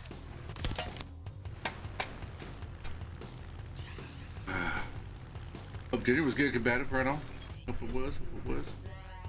Hope dinner was good, combative, right on. Hope it was. Hope it was.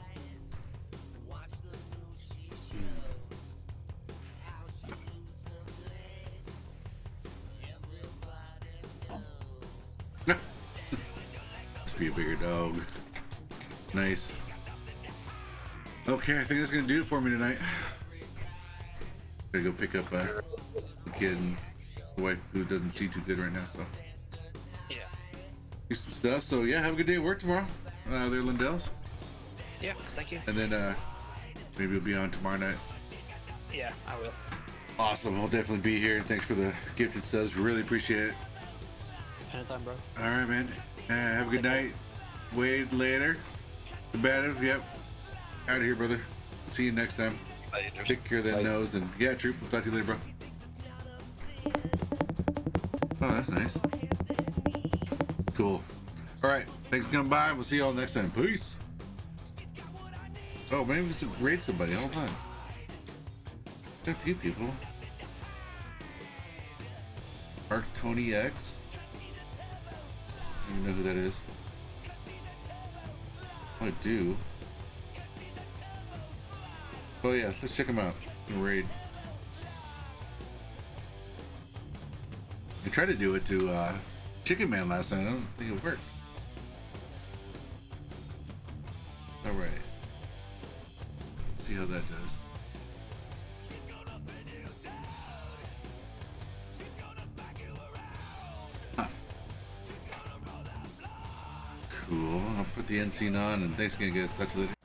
Must be a bigger dog. Nice. Okay, I think that's gonna do it for me tonight. Gotta go pick up uh, the kid and the wife who doesn't see too good right now, so. Yeah. Do some stuff. So yeah, have a good day at work tomorrow. Uh, there, Lindell's. Yeah, thank you. And then uh, maybe we'll be on tomorrow night. Yeah, I will. Awesome. I'll definitely be here. Thanks for the gifted subs. Really appreciate it. Anytime, bro. All right, man. Uh, have a good night. Wade later. Combative. Yep. Out of here, brother. See you next time. Later. Take care of that Bye. nose. And yeah, Troop. We'll talk to you later, bro. Oh, that's nice. Cool. All right, thanks for coming by. We'll see you all next time. Peace. Oh, maybe we should raid somebody. Hold on. Got a few people. Arc Tony X. I don't even know who that is. I do. Oh yeah, let's check him out. Raid. I tried to do it to uh, Chicken Man last night. I don't think it worked. All right. Let's see how that does. Huh. Cool. I'll put the N C on, and thanks again, guys. Talk to you later.